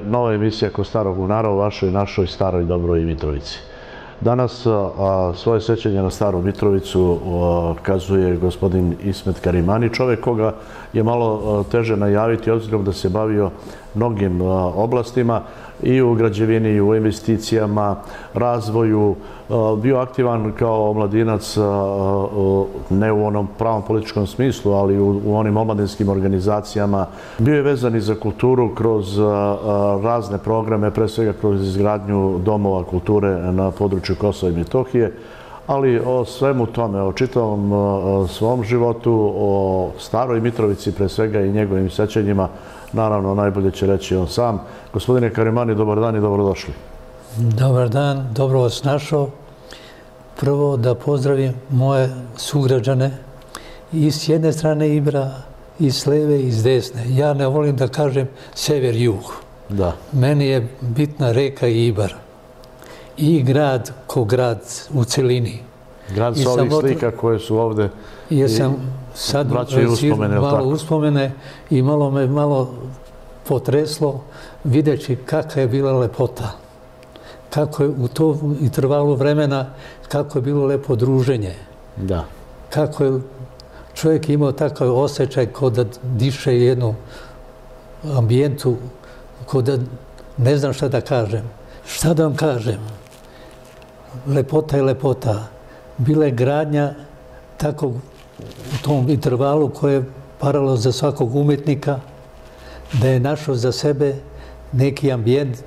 nova emisija Kod starog bunara u vašoj našoj staroj dobroj Mitrovici. Danas svoje sećanje na staru Mitrovicu kazuje gospodin Ismet Karimani, čovjek koga je malo teže najaviti obzirom da se bavio mnogim oblastima i u građevini, i u investicijama, razvoju, bio aktivan kao omladinac ne u onom pravom političkom smislu, ali u onim omladinskim organizacijama. Bio je vezan i za kulturu kroz razne programe, pre svega kroz izgradnju domova kulture na području Kosova i Metohije, ali o svemu tome, o čitavom svom životu, o staroj Mitrovici pre svega i njegovim sećanjima, naravno najbolje će reći on sam. Gospodine Karimani, dobar dan i dobrodošli. Dobar dan, dobro vas našao. Prvo da pozdravim moje sugrađane i s jedne strane Ibra, i s leve i s desne. Ja ne volim da kažem sever-jug. Da. Meni je bitna reka Ibar i grad ko grad u celini. Grad sa ovih slika koje su ovde vraćaju uspomene, malo uspomene i malo potreslo videći kakva je bila lepota. Kako je u tom intervalu vremena, kako je bilo lepo druženje. Da. Kako je čovjek imao takav osjećaj kao da diše jednu ambijentu, kao da ne znam šta da kažem. Šta da vam kažem? Lepota je lepota. Bila je gradnja takvog u tom intervalu koje je paralo za svakog umetnika, da je našao za sebe neki ambijent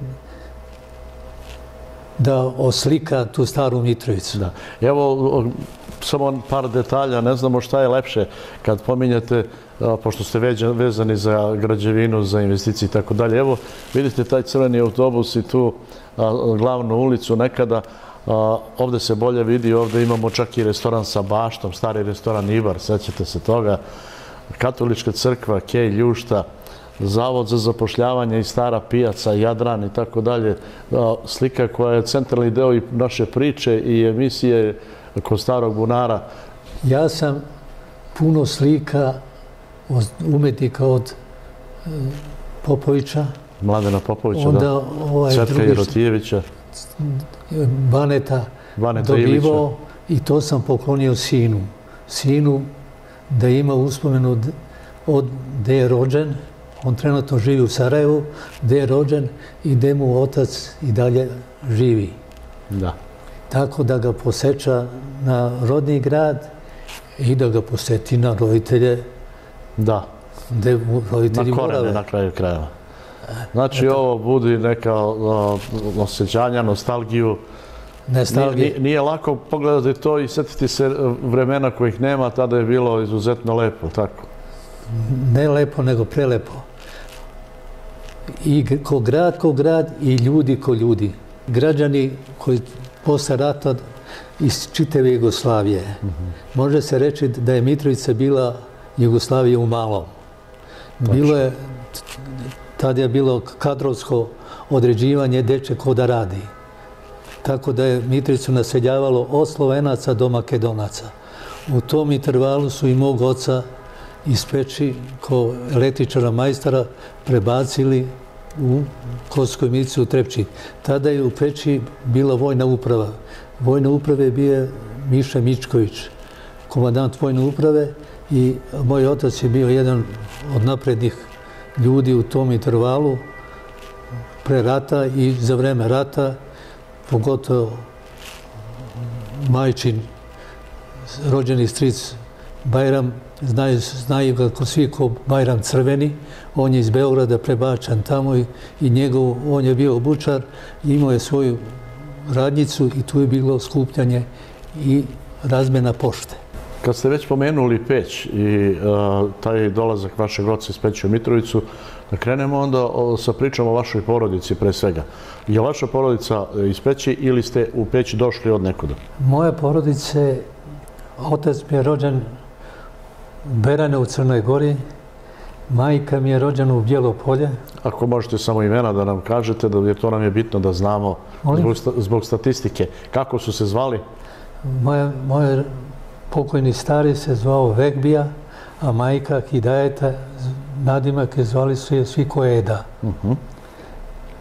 da oslika tu staru Mitrovicu. Da. Evo, samo par detalja, ne znamo šta je lepše kad pominjete, pošto ste vezani za građevinu, za investicije i tako dalje. Evo, vidite taj crveni autobus i tu glavnu ulicu nekada. Ovde se bolje vidi, ovde imamo čak i restoran sa baštom, stari restoran Ibar, sećate se toga. Katolička crkva, Kej, Ljušta, Zavod za zapošljavanje i stara pijaca, Jadran i tako dalje. Slika koja je centralni deo i naše priče i emisije Kod starog bunara. Ja sam puno slika umetnika od Popovića. Mladena Popovića, da. Cvetka Jerotijevića. Baneta dobivao i to sam poklonio sinu. Sinu da ima uspomenu od gde je rođen. On trenutno živi u Sarajevu, gde je rođen i gde mu otac i dalje živi. Da. Tako da ga posjeća na rodni grad i da ga posjeti na roditelje. Da. Gde roditelji morave. Na korene, na kraju krajeva. Znači, ovo budi neka osjećanja, nostalgiju. Nije lako pogledati to i sjetiti se vremena kojih nema, tada je bilo izuzetno lepo, tako? Ne lepo, nego prelepo. I ko grad i ljudi ko ljudi. Građani koji posle rata iz čitave Jugoslavije. Može se reći da je Mitrovica bila Jugoslavija u malom. Bilo je, tada je bilo kadrovsko određivanje gde će ko da radi. Tako da je Mitrovicu naseljavalo od Slovenaca do Makedonaca. U tom intervalu su i mog oca iz Peći, kao električara majstora, prebacili u Kosovskoj Mitrovici u Trepči. Tada je u Peći bila vojna uprava. Vojna uprave je bio Miša Mičković, komandant vojne uprave, i moj otac je bio jedan od naprednih ljudi u tom intervalu pre rata i za vreme rata, pogotovo majčin rođeni stric Bajram, znaju ga ko svi ko Bajram Crveni. On je iz Beograda prebačan tamo i njegov, on je bio obučar, imao je svoju radnicu i tu je bilo skupljanje i razmena pošte. Kad ste već pomenuli Peć i taj dolazak vašeg oca iz Peći u Mitrovicu, da krenemo onda sa pričom o vašoj porodici pre svega. Je li vaša porodica iz Peći ili ste u Peć došli od nekuda? Moja porodica, otac mi je rođen u Berane u Crnoj Gori, majka mi je rođena u Bjelopolje. Ako možete samo imena da nam kažete, jer to nam je bitno da znamo zbog statistike. Kako su se zvali? Moj pokojni stari se zvao Vegbija, a majka Hidajeta, nadimak je zvali su je svi Koeda.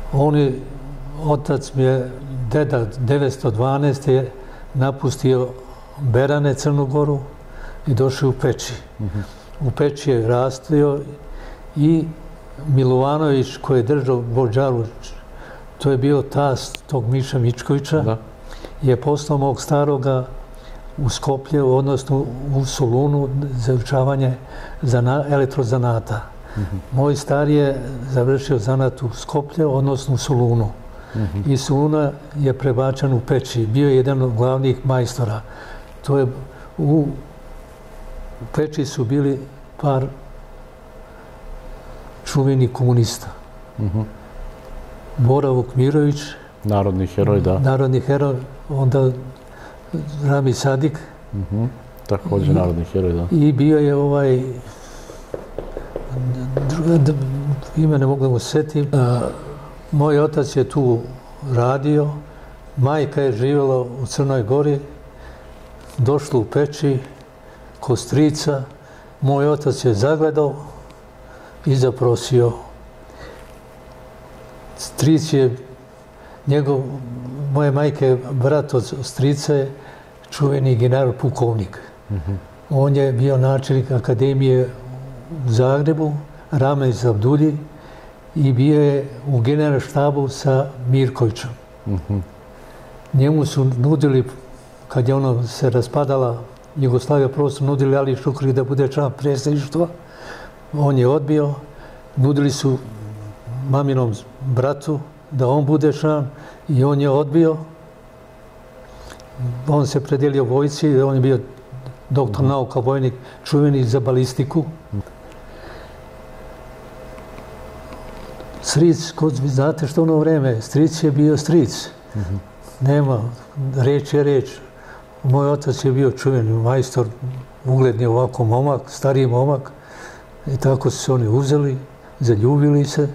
Otac mi je, deda 912. je napustio Berane, Crnu Goru i došao u Peći. U Peći je rastio i Milovanović koji je držao Bođaru, to je bio tast tog Miša Mičkovića, je poslao mog staroga u Skoplje, odnosno u Solunu za učavanje elektrozanata. Moj stari je završio zanat u Skoplje, odnosno u Solunu. I Soluna je prebačen u Peći. Bio je jedan od glavnih majstora. U Peći su bili par čuvenih komunista. Bora Vukmirović, narodni heroj, da. Narodni heroj, onda Rami Sadik. Također narodni heroj, da. I bio je ime ne mogu da mu setim. Moj otac je tu radio, majka je živjela u Crnoj Gori, došla u Peći kod strica. Moj otac je zagledao i zaprosio. Stric je moje majke, brat od strica je čuveni general pukovnik. On je bio načelnik akademije u Zagrebu, Ramez Abdulji, i bio je u general štabu sa Mirkovićem. Njemu su nudili, kad je ono se raspadala Jugoslavija, prvo su nudili Ali Šukri da bude član predsjedništva. On je odbio. Nudili su maminom bratu da on bude član i on je odbio. On se predelio vojci, on je bio doktor nauka, vojnik, čuveni za balistiku. Stric, znate što ono vreme, stric je bio stric. Nema, reč je reč. Moj otac je bio čuveni majstor, ugledni ovako momak, stariji momak. I tako su se oni uzeli, zaljubili se.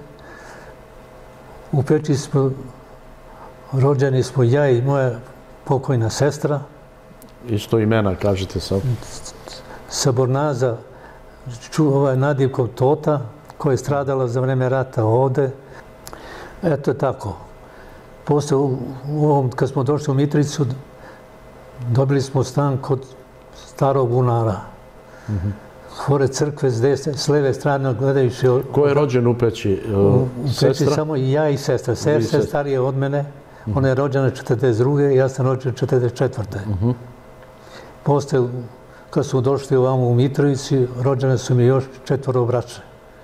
U Peći smo, rođeni smo ja i moja pokojna sestra. Isto imena, kažete sad. Sabornaza, nadivkom Tota, koja je stradala za vreme rata ovde. Eto je tako. Posle, kad smo došli u Mitrovicu, dobili smo stan kod starog bunara. Pored crkve, s leve strane gledajući... Ko je rođen u Peći? U Peći samo i ja i sestra. Sestra je starija od mene. Ona je rođena 1942. ja sam rođen 1944. Posle, kad smo došli ovamo u Mitrovici, rođene su mi još 4 braće.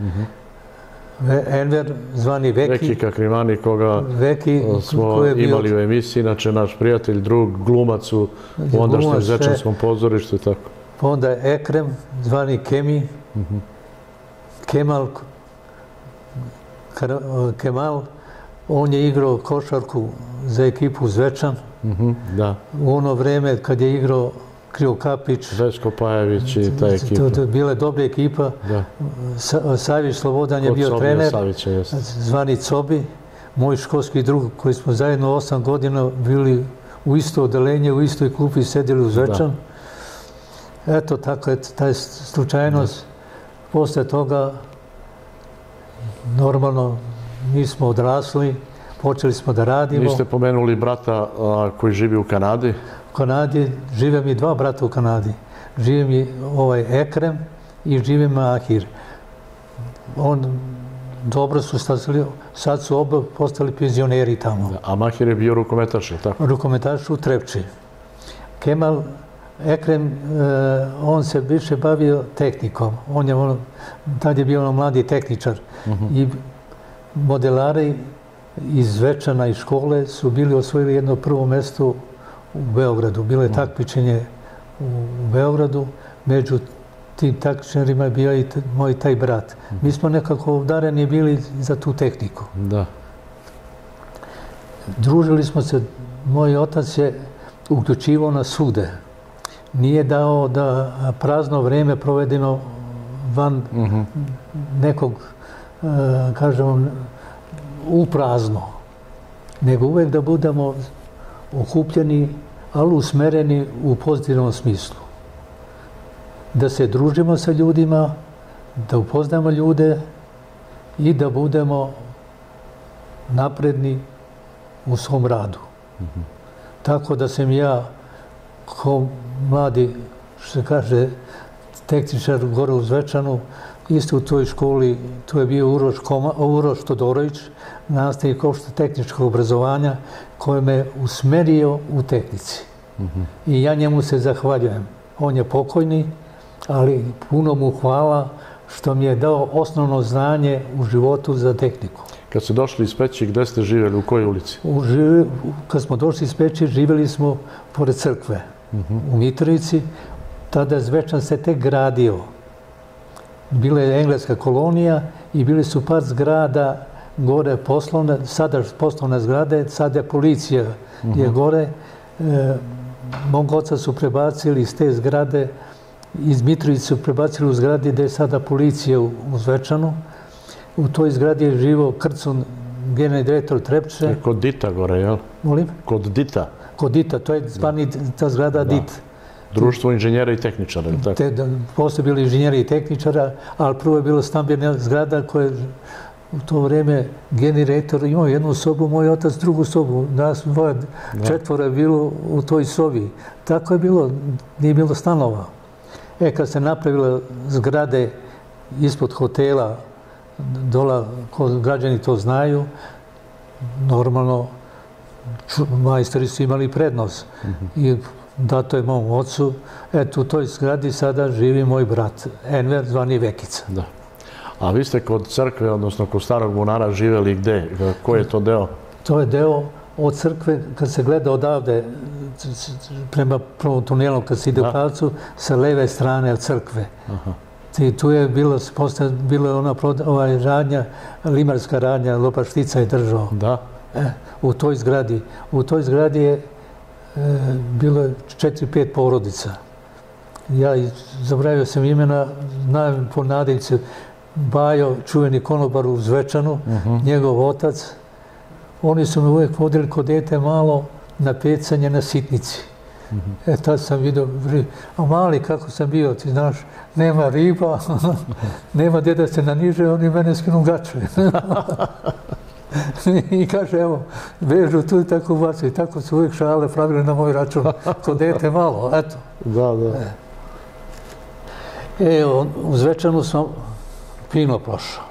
Enver, zvani Veki. Veki Kakrimani, koga smo imali u emisiji, inače naš prijatelj, drug, glumac u ondašnjem Zečanskom pozorištu i tako. Onda je Ekrem, zvani Kemi, Kemal, on je igrao košarku za ekipu Zvečan. U ono vreme kad je igrao Krivokapić, Vesko Pajević i ta ekipa. To je bila dobra ekipa. Savić Slobodan je bio trener, zvani Cobi, moj školski drug koji smo zajedno 8 godina bili u isto odelenje, u istoj klupi sedjeli u Zvečan. Eto, tako je ta slučajnost. Posle toga, normalno, mi smo odrasli, počeli smo da radimo. Niste pomenuli brata koji živi u Kanadi? U Kanadi žive mi 2 brata u Kanadi. Žive mi Ekrem i žive mi Ahir. Dobro su stazili, sad su oba postali penzioneri tamo. A Mahir je bio rukometaš, ili tako? Rukometaš u Trepči. Kemal Ekrem, on se više bavio tehnikom. Tad je bio mladi tehničar. I modelari iz Zvečana i škole su bili osvojili jedno prvo mesto u Beogradu. Bilo je takmičenje u Beogradu. Među tim takmičarima je bio i moj taj brat. Mi smo nekako obdareni bili za tu tehniku. Družili smo se. Moj otac je uključivao nas svugde. Nije dao da prazno vreme provedeno van nekog, kažemo, u prazno. Nego uvek da budemo okupljeni, ali usmereni u pozitivnom smislu. Da se družimo sa ljudima, da upoznamo ljude i da budemo napredni u svom radu. Tako da sam ja kao mladi, što se kaže, tehničar gore u Zvečanu, isto u toj školi, tu je bio Uroš Todorović, nastavnik opšte tehničkog obrazovanja, koji me usmerio u tehnici. I ja njemu se zahvaljujem. On je pokojni, ali puno mu hvala što mi je dao osnovno znanje u životu za tehniku. Kad ste došli iz Peći, gde ste živjeli, u kojoj ulici? Kad smo došli iz Peći, živjeli smo pored crkve u Mitrovici. Tada Zvečan se tek gradio. Bila je engleska kolonija i bili su par zgrada gore poslovne, sada poslovne zgrade, sada je policija je gore. Mog oca su prebacili iz te zgrade, iz Mitrovice su prebacili u zgradi gde je sada policija u Zvečanu. U toj zgradi je živo Krcun, generalni direktor Trepče. Kod Dita gore, jel? Molim? Kod Dita. Kod Dita, to je stvarni ta zgrada Dit. Društvo inženjera i tehničara, ili tako? Posle bili inženjeri i tehničara, ali prvo je bila stambena zgrada koja je u to vreme generalni direktor imao jednu sobu, moj otac drugu sobu. Nas četvora je bilo u toj sobi. Tako je bilo, nije bilo stanova. Kad se napravila zgrade ispod hotela, dola, građani to znaju, normalno majstori su imali prednost. I dato je mom ocu, eto u toj zgradi sada živi moj brat, Enver, zvani Vekica. Da. A vi ste kod crkve, odnosno kod starog bunara, živjeli gde? Koji je to deo? To je deo od crkve, kad se gleda odavde, prema prvom tunelu, kad se ide u pravcu, sa leve strane od crkve. I tu je bila ona radnja, limarska radnja, Lopaštica je držao. Da. U toj zgradi. U toj zgradi je bilo 4-5 porodica. Ja zabravio sam imena, znam po nadiljcu, Bajo, čuveni konobar u Zvečanu, njegov otac. Oni su me uvijek vodili kod dete malo na pecanje na sitnici. Tad sam vidio, a mali kako sam bio, ti znaš, nema riba, nema gdje da se naniže, oni mene skinu gače. I kaže, evo, vežu tu i tako ubacu. I tako su uvijek šale pravili na moj račun, kod dete malo, eto. Da, da. U Zvečanu sam fino prošao.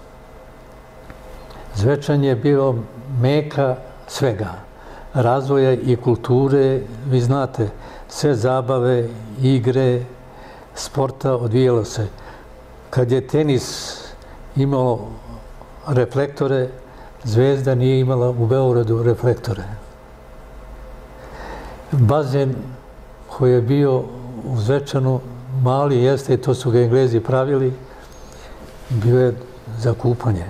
Zvečan je bio meka svega. Razvoja i kulture, vi znate, sve zabave, igre, sporta odvijalo se. Kad je tenis imao reflektore, Zvezda nije imala u Beogradu reflektore. Bazen koji je bio u Zvečanu, mali jeste, to su ga Englezi pravili, bio je za kupanje.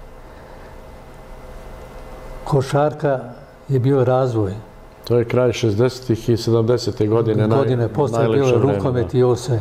Košarka je bio razvoj. To je kraj 60. i 70. godine. Posle je bilo rukomet i ose.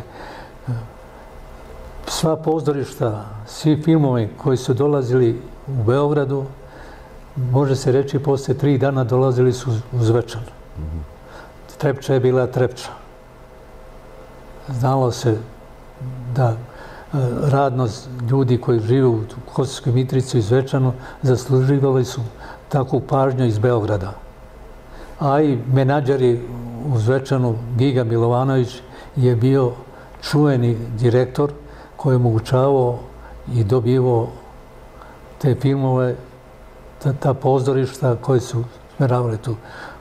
Sva pozorišta, svi filmovi koji su dolazili u Beogradu, može se reći, posle 3 dana dolazili su u Zvečan. Trepča je bila Trepča. Znalo se da radnost ljudi koji žive u Kosovskoj Mitrici i Zvečanu zasluživali su takvu pažnju iz Beograda. A i menadžeri u Zvečanu, Giga Milovanović, je bio čuveni direktor koji je omogućavao i dobivao te filmove, ta pozorišta koji su smeravali tu.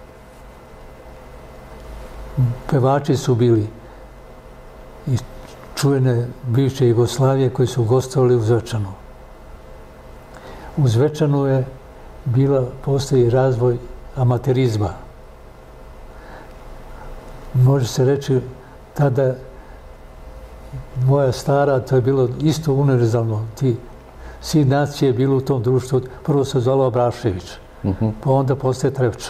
Pevači su bili iz čuvene bivše Jugoslavije koji su gostovali u Zvečanu. U Zvečanu je postoji razvoj amaterizma. Može se reći, tada moja stara, to je bilo isto univerzalno. Svi nacije je bilo u tom društvu. Prvo se zvalo Abrašević, pa onda postaje Trepča.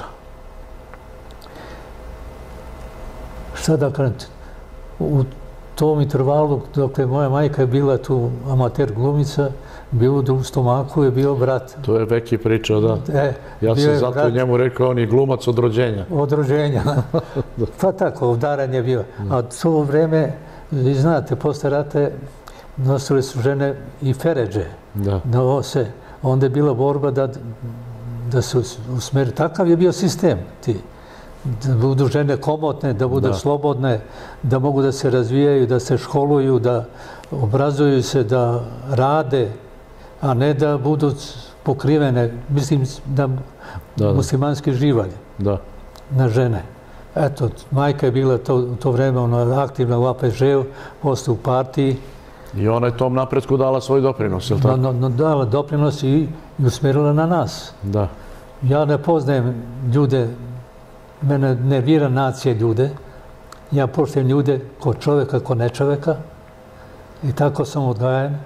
Šta da kažem, u tom intervalu, dok je moja majka bila tu amater glumica, bio u stomaku je bio brat. To je Veki pričao, da. Ja sam zato njemu rekao, on je glumac od rođenja. Od rođenja. Pa tako, obdaran je bio. A to vreme, vi znate, posle rata nosili su žene i feređe na ose. Onda je bila borba da da se usmeri. Takav je bio sistem. Da budu žene komotne, da budu slobodne, da mogu da se razvijaju, da se školuju, da obrazuju se, da rade, a ne da budu pokrivene, mislim, da muslimanski živalj na žene. Eto, majka je bila u to vreme aktivna u APŽ-u, posle u partiji. I ona je tom napretku dala svoj doprinos, je li tako? Dala doprinos i usmjerila na nas. Da. Ja ne poznajem ljude, mene nervira nacije ljude. Ja poštujem ljude ko čoveka, ko nečoveka. I tako sam odgajan.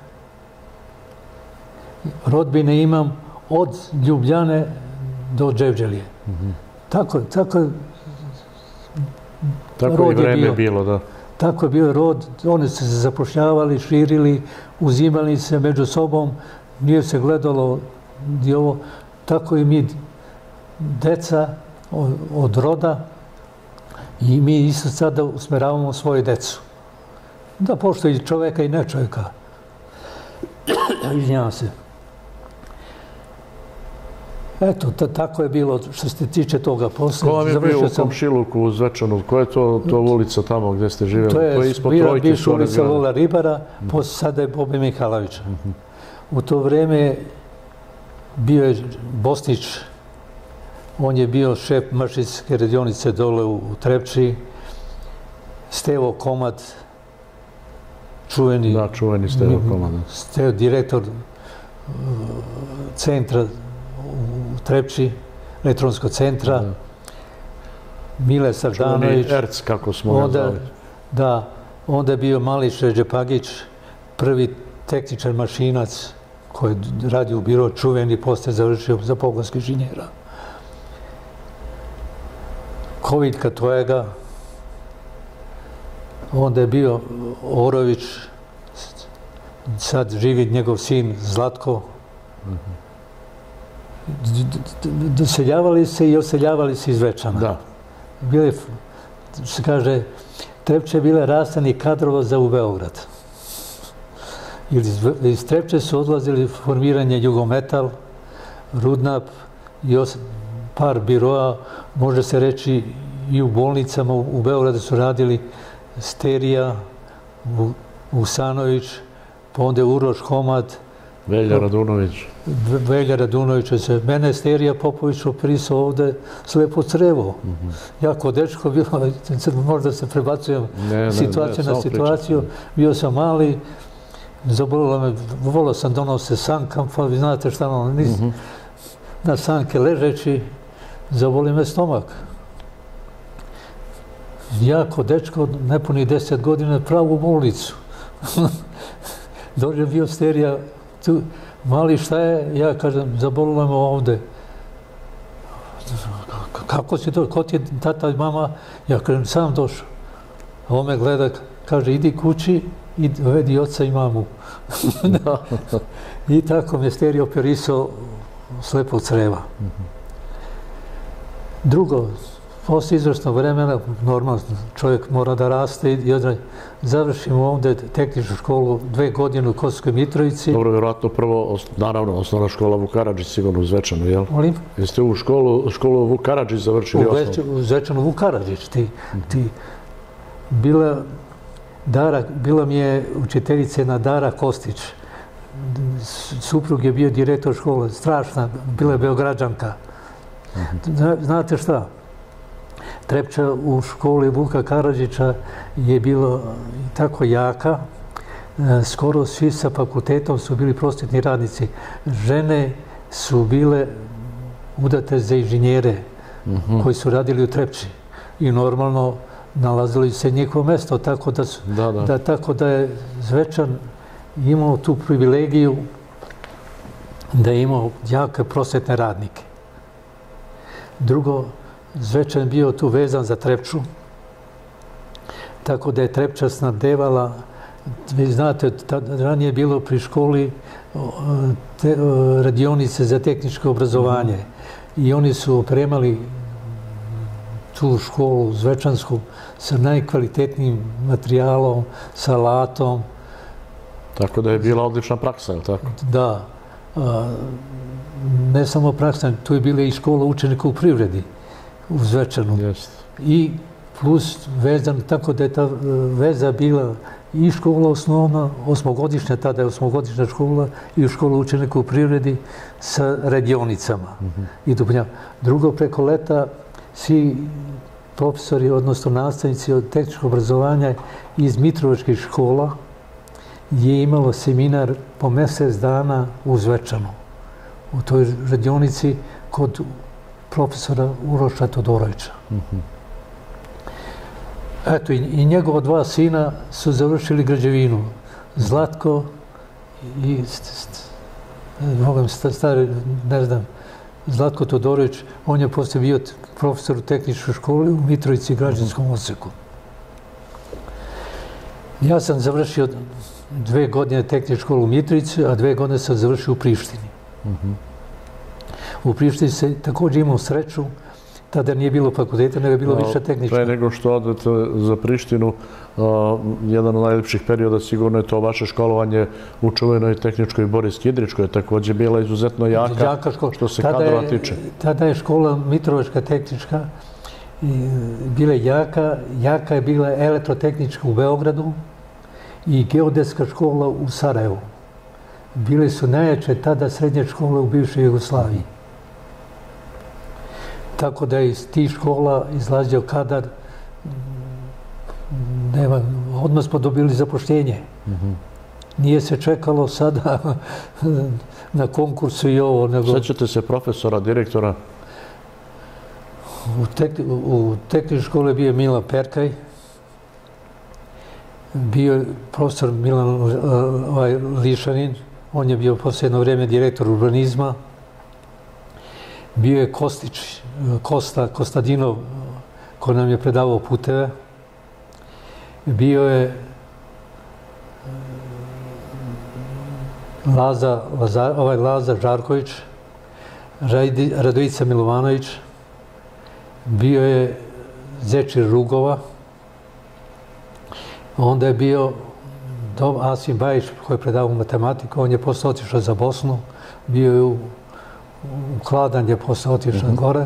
Rodbine imam od Ljubljane do Đevđelije. Tako je vreme bilo, da. Tako je bio rod. Oni su se zapošljavali, širili, uzimali se među sobom. Nije se gledalo i ovo. Tako i mi, deca od roda, i mi isto sada usmeravamo svoju decu. Da poštuju i čoveka i nečoveka. Izvinjavam se. Eto, tako je bilo što se tiče toga posle. Ko vam je bio u komšiluku u Zvečanu? Koja je to ulica tamo gde ste živjeli? To je bivša ulica Lola Ribara, sada je Bobe Mihajlovića. U to vreme bio je Bosnić, on je bio šef mašinske radionice dole u Trepči, Stevo Komad, čuveni... Da, čuveni Stevo Komad. Stevo, direktor centra u Trepči, elektronskog centra, Mile Savdanović. Čuveni ERC, kako smo ga zvali. Da, onda je bio Mališ Ređepagić, prvi tehničar mašinac koji je radio u biro, čuveni, posle završio za pogonskih inženjera. Koviljka Tojega, onda je bio Orović, sad živi njegov sin Zlatko. Doseljavali se i oseljavali se iz Zvečana. Da. Bile, se kaže, Trepče je bile rastani kadrova za u Beograd. Iz Trepče su odlazili formiranje Jugometal, Rudnap i par biroa, može se reći i u bolnicama u Beogradu su radili Sterija, Vusanović, pa onda je Uroš Homad, Velja Radunović. Velja Radunović. Mene je Sterija Popović operisao ovde slepo crevo. Ja kao dečko bilo, možda se prebacujem situaciju na situaciju, bio sam mali, zabolila me, volao sam donose sankam, pa vi znate šta ono, na sanke ležeći, zaboli me stomak. Ja kao dečko, nepunih 10 godina, pravo u bolnicu. Dođe bio Sterija, tu, mali šta je, ja kažem, zabolila me ovde. Kako si to, ko ti je tata i mama? Ja kažem, sam došao. A on me gleda, kaže, idi kući i dovedi oca i mamu. I tako me Sterija operisao slepog creva. Drugo, posle izvršnog vremena, normalno, čovjek mora da raste i završimo ovde tehničku školu 2 godine u Kosovskoj Mitrovici. Dobro, vjerojatno prvo, naravno, osnovna škola Vuk Karadžić, sigurno u Zvečanu, jel? Molim? Jeste u školu Vuk Karadžić završili osnovnu? U Zvečanu Vuk Karadžić. Bila mi je učiteljica jedna Dara Kostić. Suprug je bio direktor škole, strašna, bila je Beograđanka. Znate šta? Trepča u školi Vuka Karadžića je bilo tako jaka, skoro svi sa fakultetom su bili prosvetni radnici. Žene su bile udate za inženjere koji su radili u Trepči i normalno nalazili se njihovo mesto, tako da je Zvečan imao tu privilegiju da je imao jake prosvetne radnike. Drugo, Zvečan je bio tu vezan za Trepču, tako da je Trepča snabdevala, vi znate, ranije je bilo pri školi radionice za tehničko obrazovanje i oni su opremali tu školu zvečansku sa najkvalitetnijim materijalom, sa alatom. Tako da je bila odlična praksa, je li tako? Da, Ne samo praksa, tu je bila i škola učenika u privredi u Zvečanu. I plus vezan, tako da je ta veza bila i škola osnovna, osmogodišnja, tada je osmogodišnja škola, i škola učenika u privredi sa radionicama. Drugo, preko leta svi profesori, odnosno nastavnici od tehničkog obrazovanja iz mitrovačkih škola je imalo seminar po mjesec dana u Zvečanu, u toj radionici kod profesora Uroša Todorovića. Eto, i njegova dva sina su završili građevinu. Zlatko i stari, ne znam, Zlatko Todorović, on je poslije bio profesor u tehničkoj školi u Mitrovici građanskom odseku. Ja sam završio 2 godine tehničku školu u Mitrovici, a 2 godine sam završio u Prištini. U Prištini se također imao sreću, tada nije bilo fakulteta, nego je bilo više tehnička. Pre nego što odete za Prištinu, jedan od najljepših perioda sigurno je to vaše školovanje u čuvenoj tehničkoj Boris Kidrić, koja je također bila izuzetno jaka, što se kadrova tiče. Tada je škola Mitrovačka tehnička bila jaka, jaka je bila elektrotehnička u Beogradu i geodetska škola u Sarajevu. Bile su najjače tada srednje škole u bivšoj Jugoslaviji. Tako da je iz tih škola izlazio kadar, odmah smo dobili zapošljenje. Nije se čekalo sada na konkursu i ovo. Sjećate se profesora, direktora? U tehničkoj školi bio Milan Perkaj, bio je profesor Milan Lišanin, on je bio poslije jedno vrijeme direktor urbanizma, bio je Kostić, Kostadinov, koji nam je predavao puteve, bio je Laza Žarković, Radovica Milovanović, bio je Zečir Rugova, onda je bio Asim Bajić koji je predavao matematiku, on je posle otišao za Bosnu, bio je u Kladan je posle otišao gore.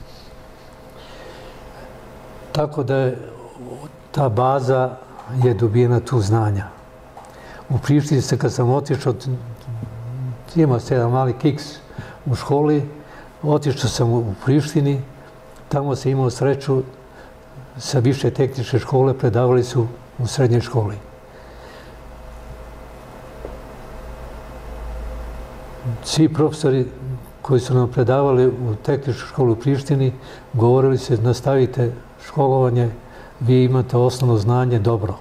Tako da je ta baza je dobijena tu znanja. U Prištini se kad sam otišao, imao se jedan mali kiks u školi, otišao sam u Prištini, tamo sam imao sreću sa više tehničke škole, predavali su u srednjoj školi. Svi profesori koji su nam predavali u tehničkoj školi u Prištini govorili se nastavite školovanje, vi imate osnovno znanje dobro.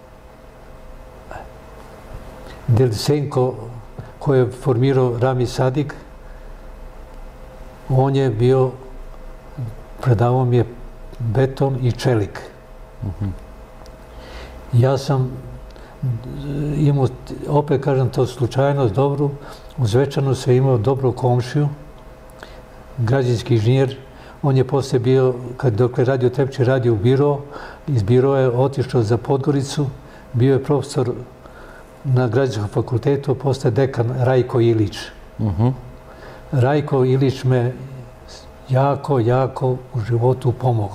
Delisenko koji je formirao Rami Sadik, on je bio, predavao mi je beton i čelik. Ja sam imao, opet kažem to slučajnost dobru, u Zvečanu sam imao dobru komšiju, građevinski inženjer, on je poslije bio, dok je radio Tepči, radio u biro, iz biroa je otišao za Podgoricu, bio je profesor na građevinskom fakultetu, postaje dekan Rajko Ilić. Rajko Ilić me jako u životu pomogao.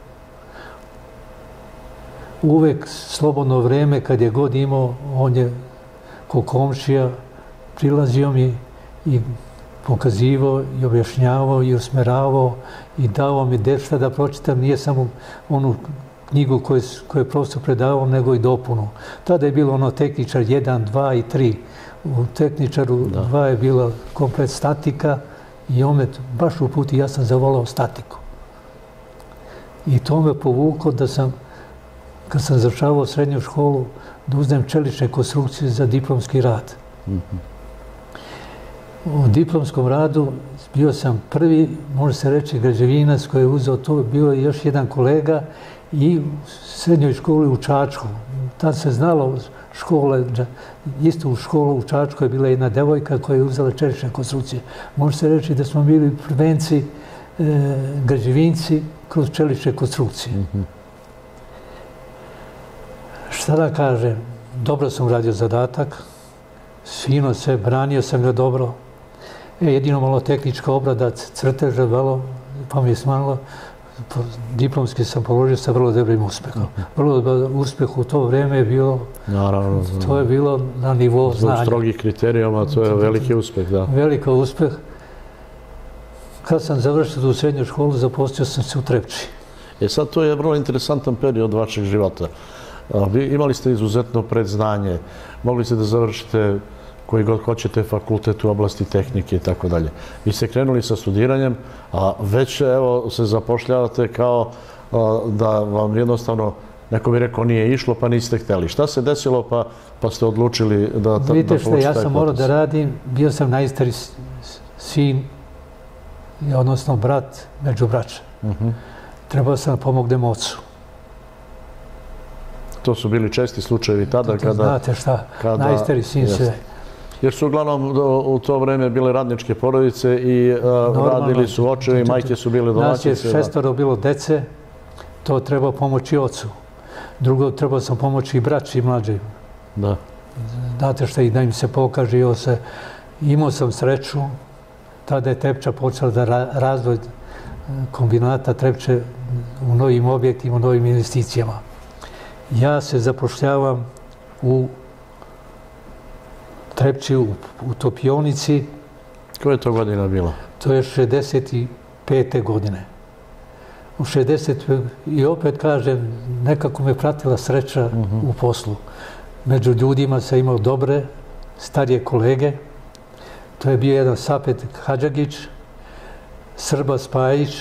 Uvek slobodno vreme, kad je god imao, on je ko komšija prilazio mi i pokazivao i objašnjavao i usmeravao i dao mi nešto da pročitam, nije samo onu knjigu koju je profesor predavao, nego i dopunu. Tada je bilo ono tehničar 1, 2 i 3. U tehničaru 2 je bila komplet statika i on me baš uputi, ja sam zavolao statiku. I to me povuklo da sam, kad sam završavao srednju školu, da uzmem čelične konstrukcije za diplomski rad. U diplomskom radu bio sam prvi, može se reći, građevinac koji je uzeo to, bio je još jedan kolega i u srednjoj školi u Čačku. Tad se znalo škole, isto u školu u Čačku je bila jedna devojka koja je uzela čelične konstrukcije. Može se reći da smo bili prvenci, građevinci kroz čelične konstrukcije. Šta da kažem, dobro sam radio zadatak, fino sve, branio sam ga dobro, Jedino malo tehnička obrada crteža, pa mi je smanjilo. Diplomski sam položio sa vrlo dobrim uspehom. Vrlo uspeh u to vreme je bilo, to je bilo na nivou znanja. Zbog strogih kriterijuma, to je veliki uspeh, da. Veliki uspeh. Kad sam završio tu srednju školu, zaposlio sam se u Trepči. Sad to je vrlo interesantan period vašeg života. Vi imali ste izuzetno predznanje, mogli ste da završite koji god hoćete fakultet u oblasti tehnike i tako dalje. Vi ste krenuli sa studiranjem, a već evo se zapošljavate kao da vam jednostavno, neko bi rekao, nije išlo pa niste htjeli. Šta se desilo pa ste odlučili da povučite taj potez? Vidite što, ja sam morao da radim, bio sam najstari sin, odnosno brat među braća. Trebao sam da pomognem ocu. To su bili česti slučajevi tada kada... Znate šta, najstari sin se... Jer su uglavnom u to vreme bile radničke porodice i radili su očevi, majke su bile domaćice. Nas je 6 bilo dece, to treba pomoći ocu. Drugo, trebao sam pomoći i braći i mlađim. Da. Znate šta, i da im se pokaže. Imao sam sreću, tada je Trepča počela da razvoj kombinata Trepče u novim objektima, u novim investicijama. Ja se zapošljavam u Trepči, u topionici. Koja je to godina bila? To je 65. godine. U 60. i opet kažem, nekako me pratila sreća u poslu. Među ljudima sam imao dobre, starije kolege. To je bio jedan Sapet Hadžagić, Srba Spajić,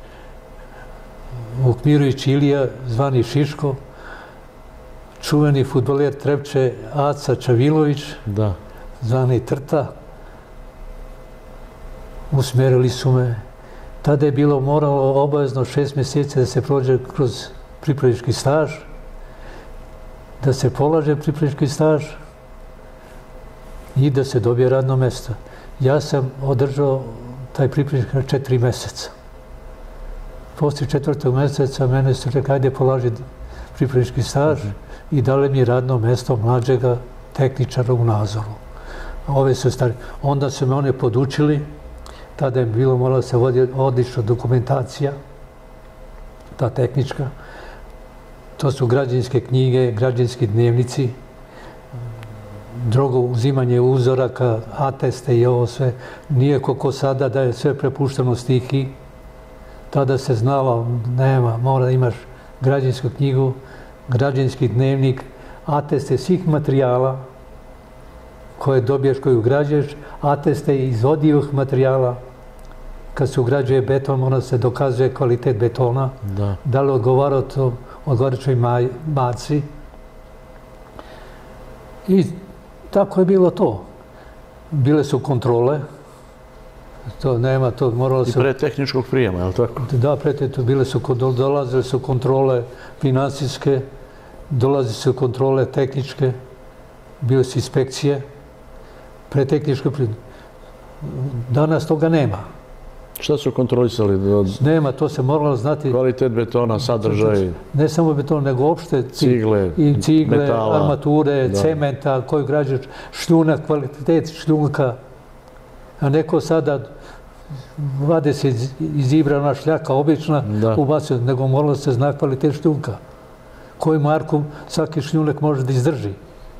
Vukmirović Ilija, zvani Šiško, čuveni fudbaler Trepče Aca Čavilović, zvani Trta. Usmerili su me. Tada je bilo moralo obavezno 6 mjeseci da se prođe kroz pripravnički staž, da se polaže pripravnički staž i da se dobije radno mjesto. Ja sam održao taj pripravnički na 4 mjeseca. Poslije 4. mjeseca mene su rekli, ajde polaži pripravnički staž i dali mi radno mjesto mlađega tehničara u nadzoru. Ove su stari. Onda su me one podučili, tada je bilo moralo se voditi odlična dokumentacija, ta tehnička. To su građevinske knjige, građevinski dnevnici, drugo uzimanje uzoraka, ateste i ovo sve. Nije koliko sada da je sve prepušteno stihiji. Tada se znalo, nema, mora da imaš građevinsku knjigu, građevinski dnevnik, ateste svih materijala koje dobiješ, koje ugrađuješ, ateste izvodivih materijala. Kad se ugrađuje beton, onda se dokazuje kvalitet betona, da li odgovara to odgovarajućoj marci. I tako je bilo to. Bile su kontrole. To nema, to moralo se... I pre tehničkog prijema, je li tako? Da, bile su, dolazile su kontrole finansijske, dolazile su kontrole tehničke, bile su inspekcije, pre tehničke prijema. Danas toga nema. Šta su kontrolisali? Nema, to se moralo znati. Kvalitet betona, sadržaj? Ne samo betona, nego uopšte cigle, armature, cementa, koju građaš, šljunak, kvalitet šljunka. A neko sada vade se izibrana šljaka obična, ubacio, nego moralo se zna kvalitet šljunka. Koju marku svaki šljunak može da izdrži.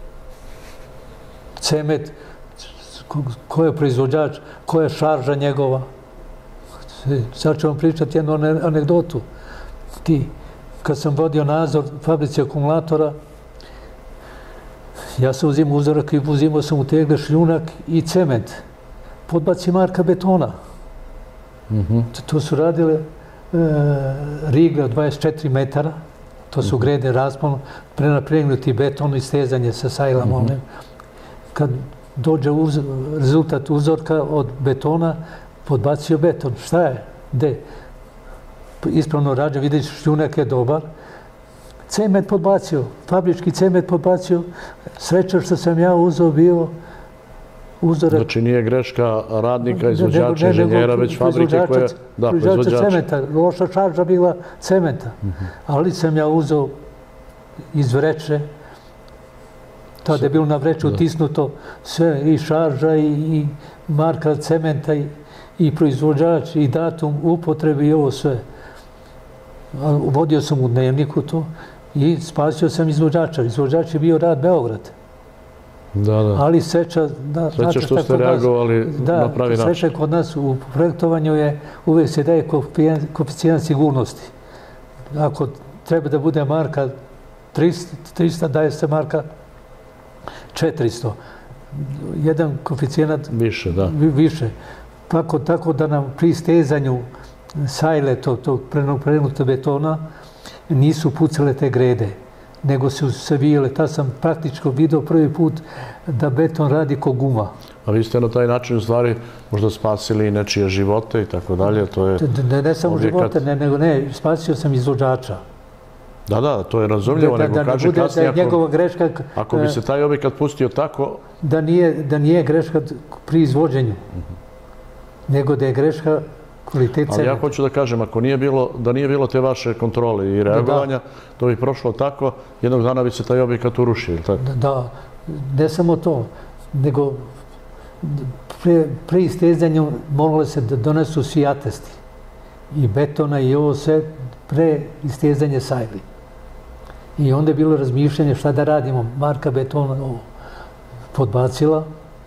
Cement, ko je proizvođač, koja je šarža njegova. Sad ću vam pričati jednu anegdotu. Kad sam vodio nadzor fabrici akumulatora, ja sam uzimao uzorak i uzimao sam u tegle šljunak i cement. Podbaci marka betona. To su radile rigle od 24 metara, to su grede raspon, prenapregnuti beton i stezanje sa sajlamom. Kad dođe rezultat uzorka od betona, podbacio beton. Šta je? Gde? Ispravno rađa, vidiš, šljunak je dobar. Cement podbacio, fabrički cement podbacio. Sreća što sam ja uzeo bio uzorak. Znači nije greška radnika, izvođača, inženjera, već fabrike koja... Da, proizvođača cementa. Loša šarža bila cementa. Ali sam ja uzeo iz vreće Tada je bilo na vreću tisnuto sve, i šarža, i marka cementa, i proizvođač, i datum upotrebe, i ovo sve. Vodio sam u dnevniku to i spasio sam izvođača. Izvođač je bio Rad Beograd. Ali seča... Sreća što ste reagovali na pravi način. Seča kod nas u projektovanju je, uvijek se daje koeficijent sigurnosti. Ako treba da bude marka 300, daje se marka 400. Jedan koeficijent više. Tako da nam pri stezanju sajle, tog prenutog betona, nisu pucale te grede, nego su se vijele. Ta sam praktično vidio prvi put da beton radi ko guma. A vi ste na taj način u stvari možda spasili nečije živote i tako dalje. Ne samo živote, nego ne, spasio sam izvođača. Da, to je razumljivo, nego kaže kasnije ako bi se taj objekat pustio tako... Da nije greška pri izvođenju, nego da je greška kvalitet cementa. Ali ja hoću da kažem, ako da nije bilo te vaše kontrole i reagovanja, to bi prošlo tako, jednog dana bi se taj objekat urušio. Da, ne samo to, nego pri istezanju moralo se da donesu svi atesti. I betona i ovo sve pre istezanje sajli. I onda je bilo razmišljanje šta da radimo. Marka betona podbacila.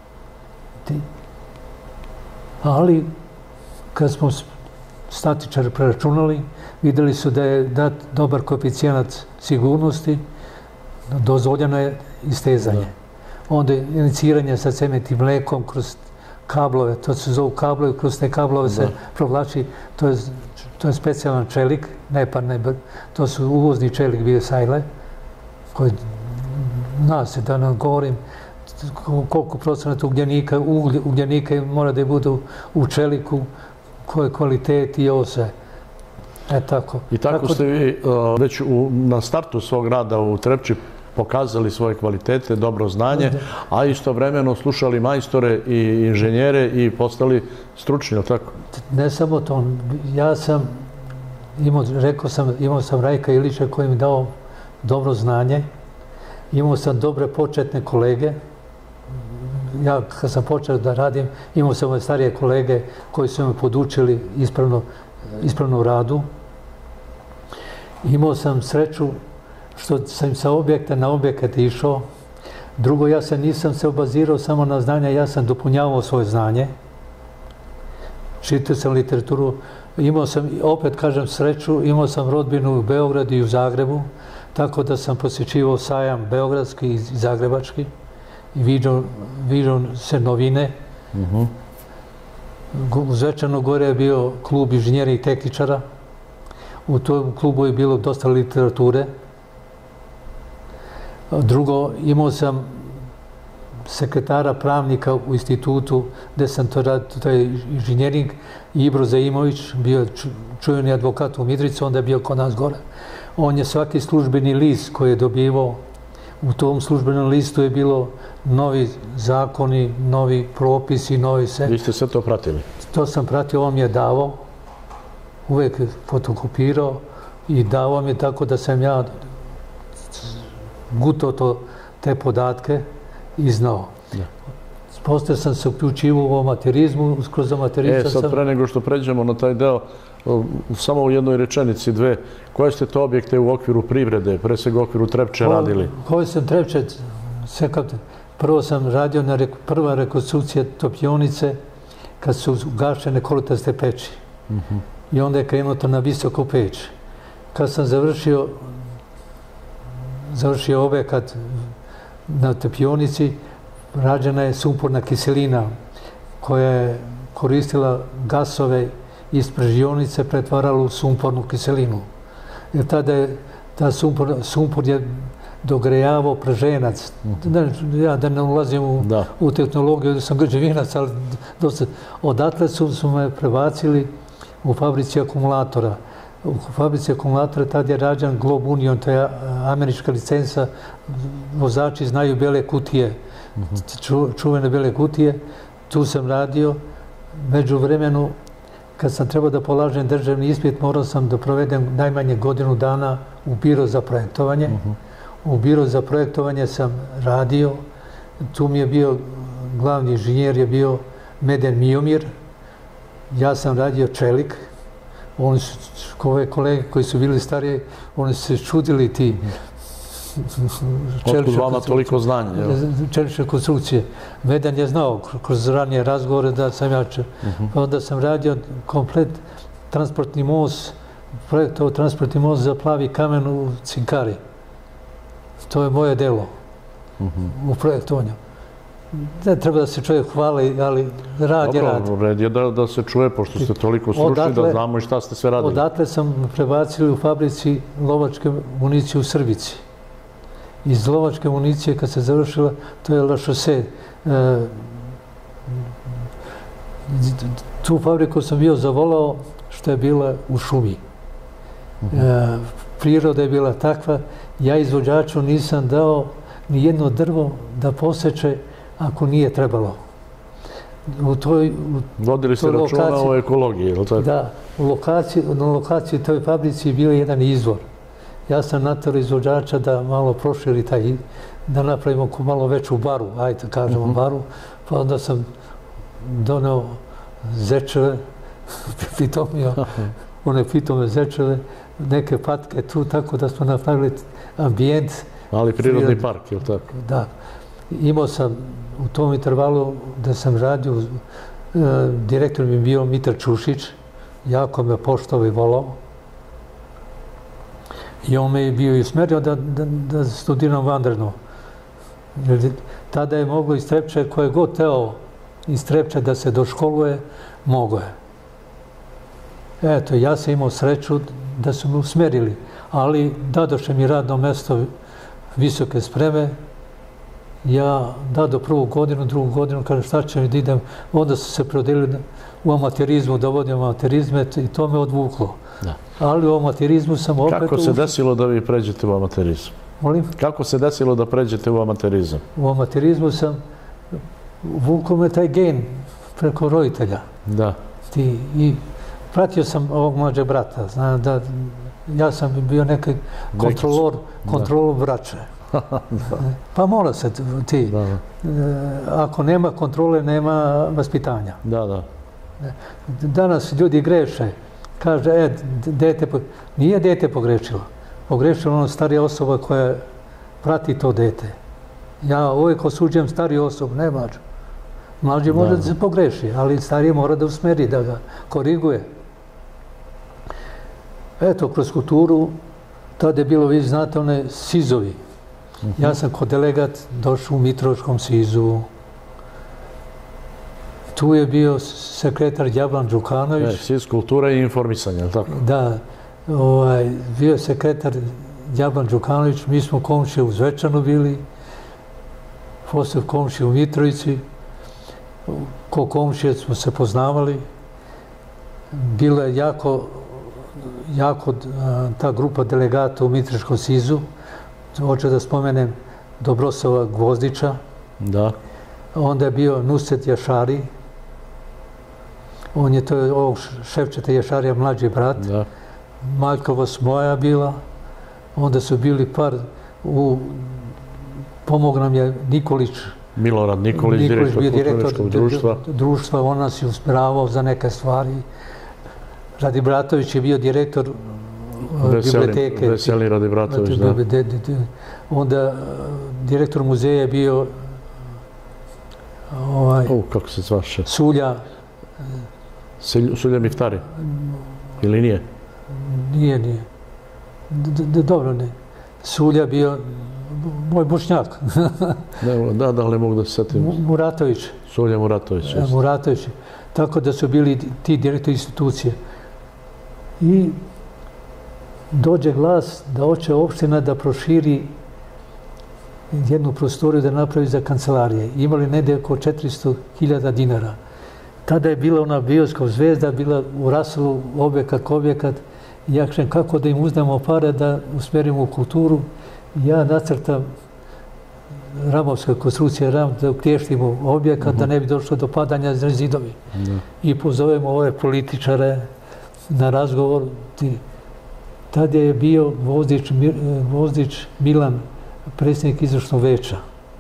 Ali kad smo statičari preračunali, videli su da je dat dobar koeficijent sigurnosti, dozvoljeno je istezanje. Onda je iniciranje sa cementnim mlekom kroz kablove, to se zovu kablovi, kroz te kablove se provlači, to je specijalan čelik, to su uvozni čelik bio sajle, koji nas je, da nam govorim, koliko procenata ugljenika mora da budu u čeliku, koje kvalitet i ovo sve. I tako ste vi već na startu svog rada u Trepči pokazali svoje kvalitete, dobro znanje, a istovremeno slušali majstore i inženjere i postali stručni, je li tako? Ne samo to. Ja sam, imao sam Rajka Ilića koji mi dao dobro znanje, imao sam dobre početne kolege. Ja kad sam počeo da radim, imao sam ove starije kolege koji su me podučili ispravno u radu. Imao sam sreću što sam sa objekta na objekat išao. Drugo, ja nisam se obazirao samo na znanje, ja sam dopunjavao svoje znanje. Čitao sam literaturu. Imao sam, opet kažem, sreću, imao sam rodbinu u Beogradu i u Zagrebu, tako da sam posjećivao sajam beogradski i zagrebački i viđao se novine. U Zvečanu gore je bio klub inženjera i tehničara. U tom klubu je bilo dosta literature. Drugo, imao sam sekretara pravnika u institutu gde sam to radio, to je inženjering, Ibro Zaimović, bio čuveni advokat u Mitricu, onda je bio kod nas gore. On je svaki službeni list koji je dobivao, u tom službenom listu je bilo novi zakoni, novi propisi, novi sve. Vi ste sve to pratili? To sam pratio, on mi je davao, uvek fotokopirao i davao mi je tako da sam ja gutao te podatke i znao. Poslije sam se uključivao u amaterizmu, kroz amaterizam sam... Sad pre nego što pređemo na taj deo, samo u jednoj rečenici, dve, koje ste to objekte u okviru privrede, pre svega u okviru Trepče radili? Koje sam Trepče, prvo sam radio na prva rekonstrukcija topionice kad su ugašene kolitaste peći. I onda je krenuto na visoku peć. Kad sam završio objekat na topionici, rađena je sumporna kiselina koja je koristila gasove iz pražionice, pretvarala u sumpornu kiselinu. Jer tada je sumpor je dogrejavao praženac. Ja da ne ulazim u tehnologiju, da sam građevinac, ali odatle su me prebacili u fabrici akumulatora. U fabrici akumulatora tada je rađen Globe Union, to je američka licenca, vozači znaju bele kutije, čuvene bele kutije. Tu sam radio. Među vremenu, kad sam trebao da polažem državni ispit, morao sam da provedem najmanje godinu dana u biro za projektovanje. U biro za projektovanje sam radio. Tu mi je bio, glavni inženjer je bio Meden Miomir. Ja sam radio čelik. Ove kolege koji su bili stariji, oni su se čudili ti otkud vama toliko znanja? Čelične konstrukcije. Meden je znao kroz ranije razgovore da sam ja onda sam radio komplet transportni most, projektovao transportni most za plavi kamen u Cinkari. To je moje delo u projektovanju. Ne treba da se čovjek hvali, ali rad je rad. Dobro, red je da se čuje, pošto ste toliko stručni, da znamo i šta ste sve radili. Odatle sam prebacili u fabrici lovačke municije u Srbici. Iz lovačke municije, kad se završila, to je La Chaussee. Tu fabriku sam bio zavolao što je bila u šumi. Priroda je bila takva, ja izvođaču nisam dao ni jedno drvo da poseče ako nije trebalo. Vodili ste računa o ekologiji, je li tako? Da, na lokaciji toj fabrici je bio jedan izvor. Ja sam naterao izvođača da malo proširi taj, da napravimo malo veću baru, ajde kažemo baru, pa onda sam doneo zečeve, pitomio, one pitome zečeve, neke patke tu, tako da smo napravili ambijent. Mali prirodni park, je li tako? Da. Imao sam u tom intervalu da sam radio, direktor mi je bio Mitar Čušić, jako me poštovao i volao. I on me je bio i usmerio da studiram vanredno. Tada je moglo iz Trepče, ko je god teo iz Trepče da se doškoluje, mogo je. Eto, ja sam imao sreću da su me usmerili, ali dadoše mi radno mesto visoke spreme. Ja dado prvu godinu, drugu godinu, kažem šta će mi da idem, onda su se prodelili u amaterizmu, da vodim amaterizme i to me odvuklo. Ali u amaterizmu sam opet... Kako se desilo da vi pređete u amaterizam? Molim? Kako se desilo da pređete u amaterizam? U amaterizmu sam, vukao me taj gen preko roditelja. Da. I pratio sam ovog mlađeg brata. Znam da ja sam bio neki kontrolor braće. Pa mora se ti. Ako nema kontrole, nema vaspitanja. Da, da. Danas ljudi greše. Kaže, nije dete pogrešilo. Pogrešila ono starija osoba koja prati to dete. Ja uvijek osuđujem stariju osobu, ne mlađu. Mlađi može da se pogreši, ali stariji mora da usmeri, da ga koriguje. Eto, kroz kulturu, tada je bilo, vi znate, one sizovi. Ja sam kod delegat došao u Mitrovičkom sizu. Tu je bio sekretar Jablan Đukanović. Siz kultura i informisanja, je li tako? Da. Bio je sekretar Jablan Đukanović. Mi smo komšije u Zvečanu bili. Poslije komšije u Mitrovici. Ko komšije smo se poznavali. Bila je jako ta grupa delegata u Mitrovičkom sizu. Hoću da spomenem Dobrosava Gvozdića. Da. Onda je bio Nusret Jašari. On je to ovog Ševčeta Jašarija mlađi brat. Maljkova Smoja bila. Onda su bili par, pomogao nam je Nikolić. Milorad Nikolić, direktor kulturničkog društva. On nas je usmeravao za neke stvari. Radi Bratović je bio direktor biblioteke. Veselin Radi Bratović, da. Onda direktor muzeja je bio kako se zvaše? Sulja. Sulja Miftari? Ili nije? Nije. Dobro, ne. Sulja bio moj Bošnjak. Da li mogu da se setim? Muratović. Sulja Muratović. Muratović. Tako da su bili ti direktori institucije. I dođe glas da hoće opština da proširi jednu prostoriju da napravi za kancelarije. Imali negdje oko 400.000 dinara. Tada je bila ona Bioskop Zvezda, bila u Rasulu objekat. Ja kažem kako da im uzmemo pare da usmerimo u kulturu. Ja nacrtam ramovska konstrukcija da uklještimo objekat, da ne bi došlo do padanja zidovi. I pozovemo ove političare na razgovor. Tada je bio Gvozdić Milan predsjednik izvršnog veća.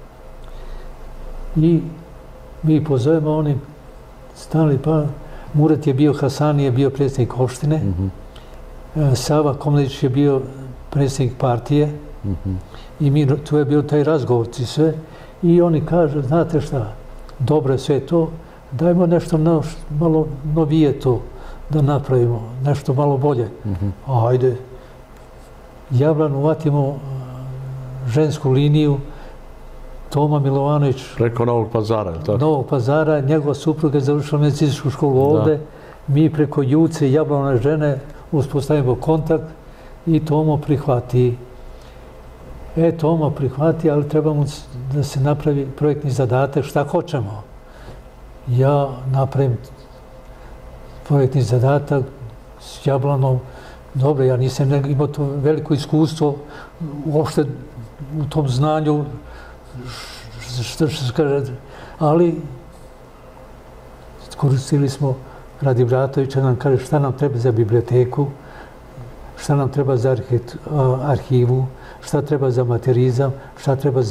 I mi pozovemo oni stali, pa Murat je bio, Hasani je bio predsjednik opštine, Sava Komledić je bio predsjednik partije i tu je bio taj razgovor i sve. I oni kažu, znate šta, dobro je sve to, dajmo nešto malo novije to da napravimo, nešto malo bolje. Ajde, Jablan, uvatimo žensku liniju, Toma Milovanović. Preko Novog Pazara, ili tako? Novog Pazara, njegova supruga je završila medicinsku školu ovde. Mi preko Juce i Jablanove žene uspostavimo kontakt i Tomo prihvati. Tomo prihvati, ali treba mu da se napravi projektni zadatak šta hoćemo. Ja napravim projektni zadatak s Jablanom. Dobro, ja nisam imao to veliko iskustvo uopšte u tom znanju, što se kaže, ali koristili smo Radi Bratovića, nam kaže šta nam treba za biblioteku, šta nam treba za arhivu, šta treba za materizam, šta treba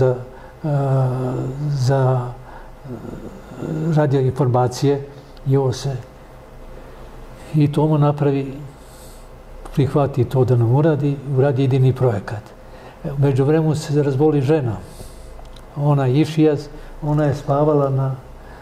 za radio informacije i ovo se. I Tomo napravi, prihvati to da nam uradi idejni projekat. Među vremenu se razboli žena. Ona je Išijaz, ona je spavala na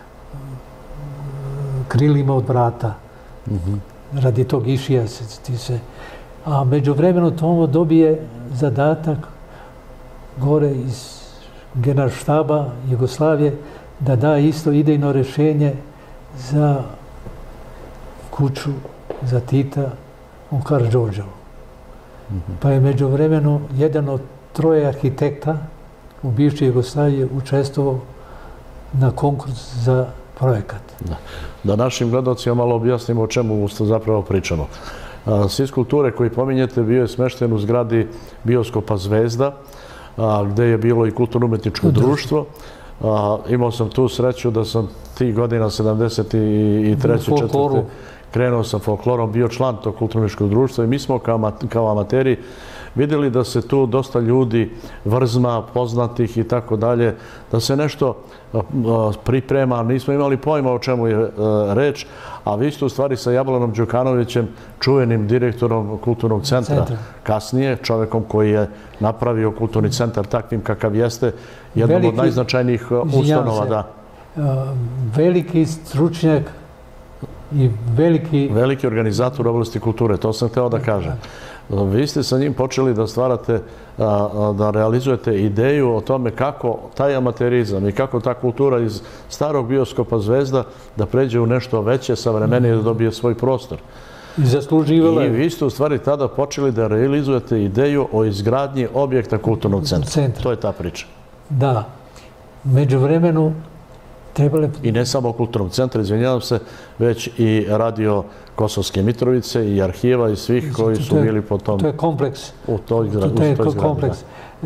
krilima od vrata. Radi tog Išijaz. A među vremenu Tomo dobije zadatak gore iz Generalštaba Jugoslavije da da isto idejno rješenje za kuću za Tita u Karađorđevu. Pa je među vremenu jedan od 3 arhitekta u bivšoj Jugoslaviji učestvovao na konkurs za projekat. Da našim gledalcima malo objasnimo o čemu zapravo pričamo. Svis kulture koji pominjete bio je smešten u zgradi bioskopa Zvezda, gde je bilo i kulturno-umetničko društvo. Imao sam tu sreću da sam tih godina 73. 4. krenuo sam folklorom, bio član tog kulturno-umetničkog društva i mi smo kao amateri vidjeli da se tu dosta ljudi, vrzma, poznatih i tako dalje, da se nešto priprema, nismo imali pojma o čemu je reč, a vi ste u stvari sa Jablanom Đukanovićem, čuvenim direktorom kulturnog centra, kasnije, čovekom koji je napravio kulturni centar takvim kakav jeste, jednom od najznačajnijih ustanova. Veliki stručnjak i veliki organizator u oblasti kulture, to sam hteo da kažem. Vi ste sa njim počeli da stvarate, da realizujete ideju o tome kako taj amaterizam i kako ta kultura iz starog bioskopa Zvezda da pređe u nešto veće, savremenije, da dobije svoj prostor. I zasluživala je. I vi ste u stvari tada počeli da realizujete ideju o izgradnji objekta kulturnog centra. To je ta priča. Da. Među vremenu trebali... I ne samo kulturnog centra, izvinjavam se, već i radio Kosovske Mitrovice i arhiva i svih koji su bili po tom... To je kompleks. U toj zgradi. To je kompleks.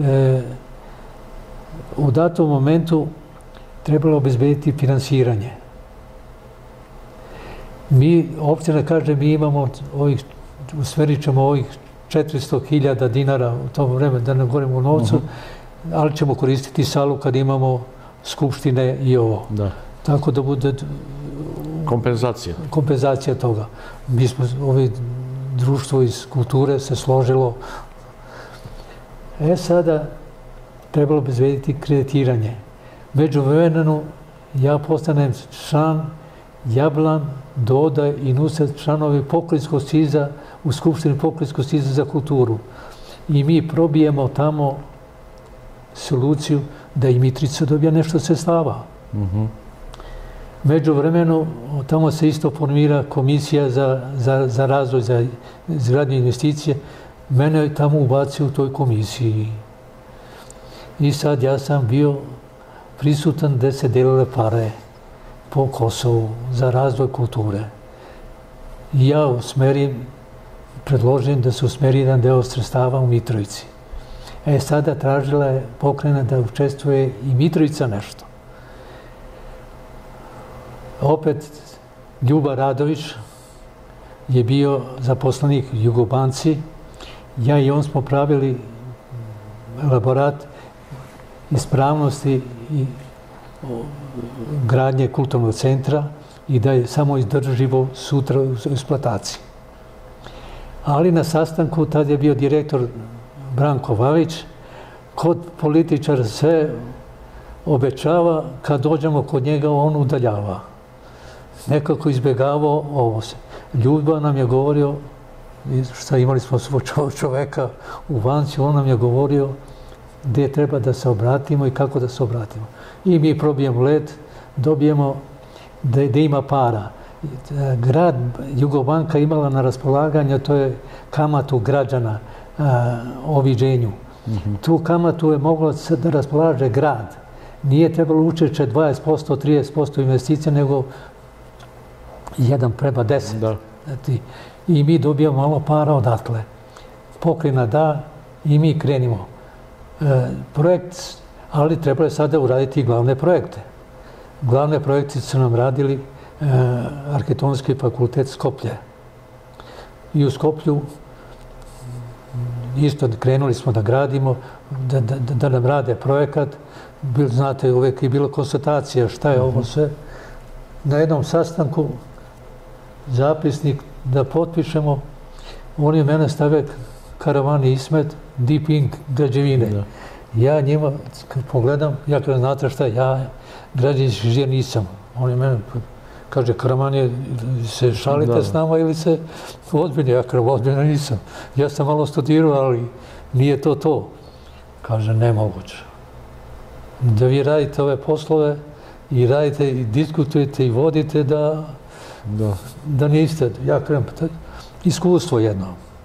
U datom momentu trebalo obezbediti finansiranje. Mi, opština kaže, mi imamo usmerit ćemo ovih 400.000 dinara u tom vremenu, da ne govorimo o novcu, ali ćemo koristiti salu kad imamo skupštine i ovo. Tako da bude... Kompenzacija. Kompenzacija toga. Mi smo, društvo iz kulture se složilo. Sada trebalo obezbediti kreditiranje. Među vremenu ja postanem član Jablan, Doda i Nusret, članovi Pokrinjskog SIZ-a u Skupštini Pokrinjskog SIZ-a za kulturu. I mi probijemo tamo soluciju da i Mitrica dobija nešto sredstava. Među vremenu tamo se isto formira komisija za razvoj, za izgradnju investicije. Mene je tamo ubacio u toj komisiji. I sad ja sam bio prisutan gde se delile pare po Kosovu za razvoj kulture. I ja predložim da se usmeri jedan deo sredstava u Mitrovici. Sada tražila je pokrajina da učestvuje i Mitrovica nešto. Opet Ljuba Radović je bio zaposlenik Jugobanci. Ja i on smo pravili elaborat ispravnosti i gradnje kulturnog centra i da je samo izdrživo sutra u eksploataciji. Ali na sastanku tad je bio direktor Branko Vavić, kod političara sve obećava, kad dođemo kod njega on udaljava. Nekako izbjegavao ovo se. Ljudba nam je govorio, šta imali smo svog čoveka u Vanci, on nam je govorio gdje treba da se obratimo i kako da se obratimo. I mi probijemo led, dobijemo da ima para. Grad Jugobanka imala na raspolaganju, to je kamatu građana oviđenju. Tu kamatu je moglo da raspolaže grad. Nije trebalo učešće 20%, 30% investicija, nego 1:10. I mi dobijamo malo para odatle. Pokrina da i mi krenimo. Projekt, ali trebalo je sada uraditi i glavne projekte. Glavne projekte su nam radili Arhitektonski fakultet Skoplje. I u Skoplju isto krenuli smo da gradimo, da nam rade projekat. Znate, uvek je bila konstatacija šta je ovo sve. Na jednom sastanku zapisnik da potpišemo, oni mene stave Karavani Ismet, Deep Ink građevine. Ja njima pogledam, ja kažem, znate šta, ja građevinski inženjer nisam. Oni mene kaže, Karamani, se šalite s nama ili se ozbiljno? Ja kažem, ozbiljno nisam. Ja sam malo studirao, ali nije to to. Kaže, nemoguće. Da vi radite ove poslove i radite i diskutujete i vodite da niste. Ja kažem, iskustvo jedno.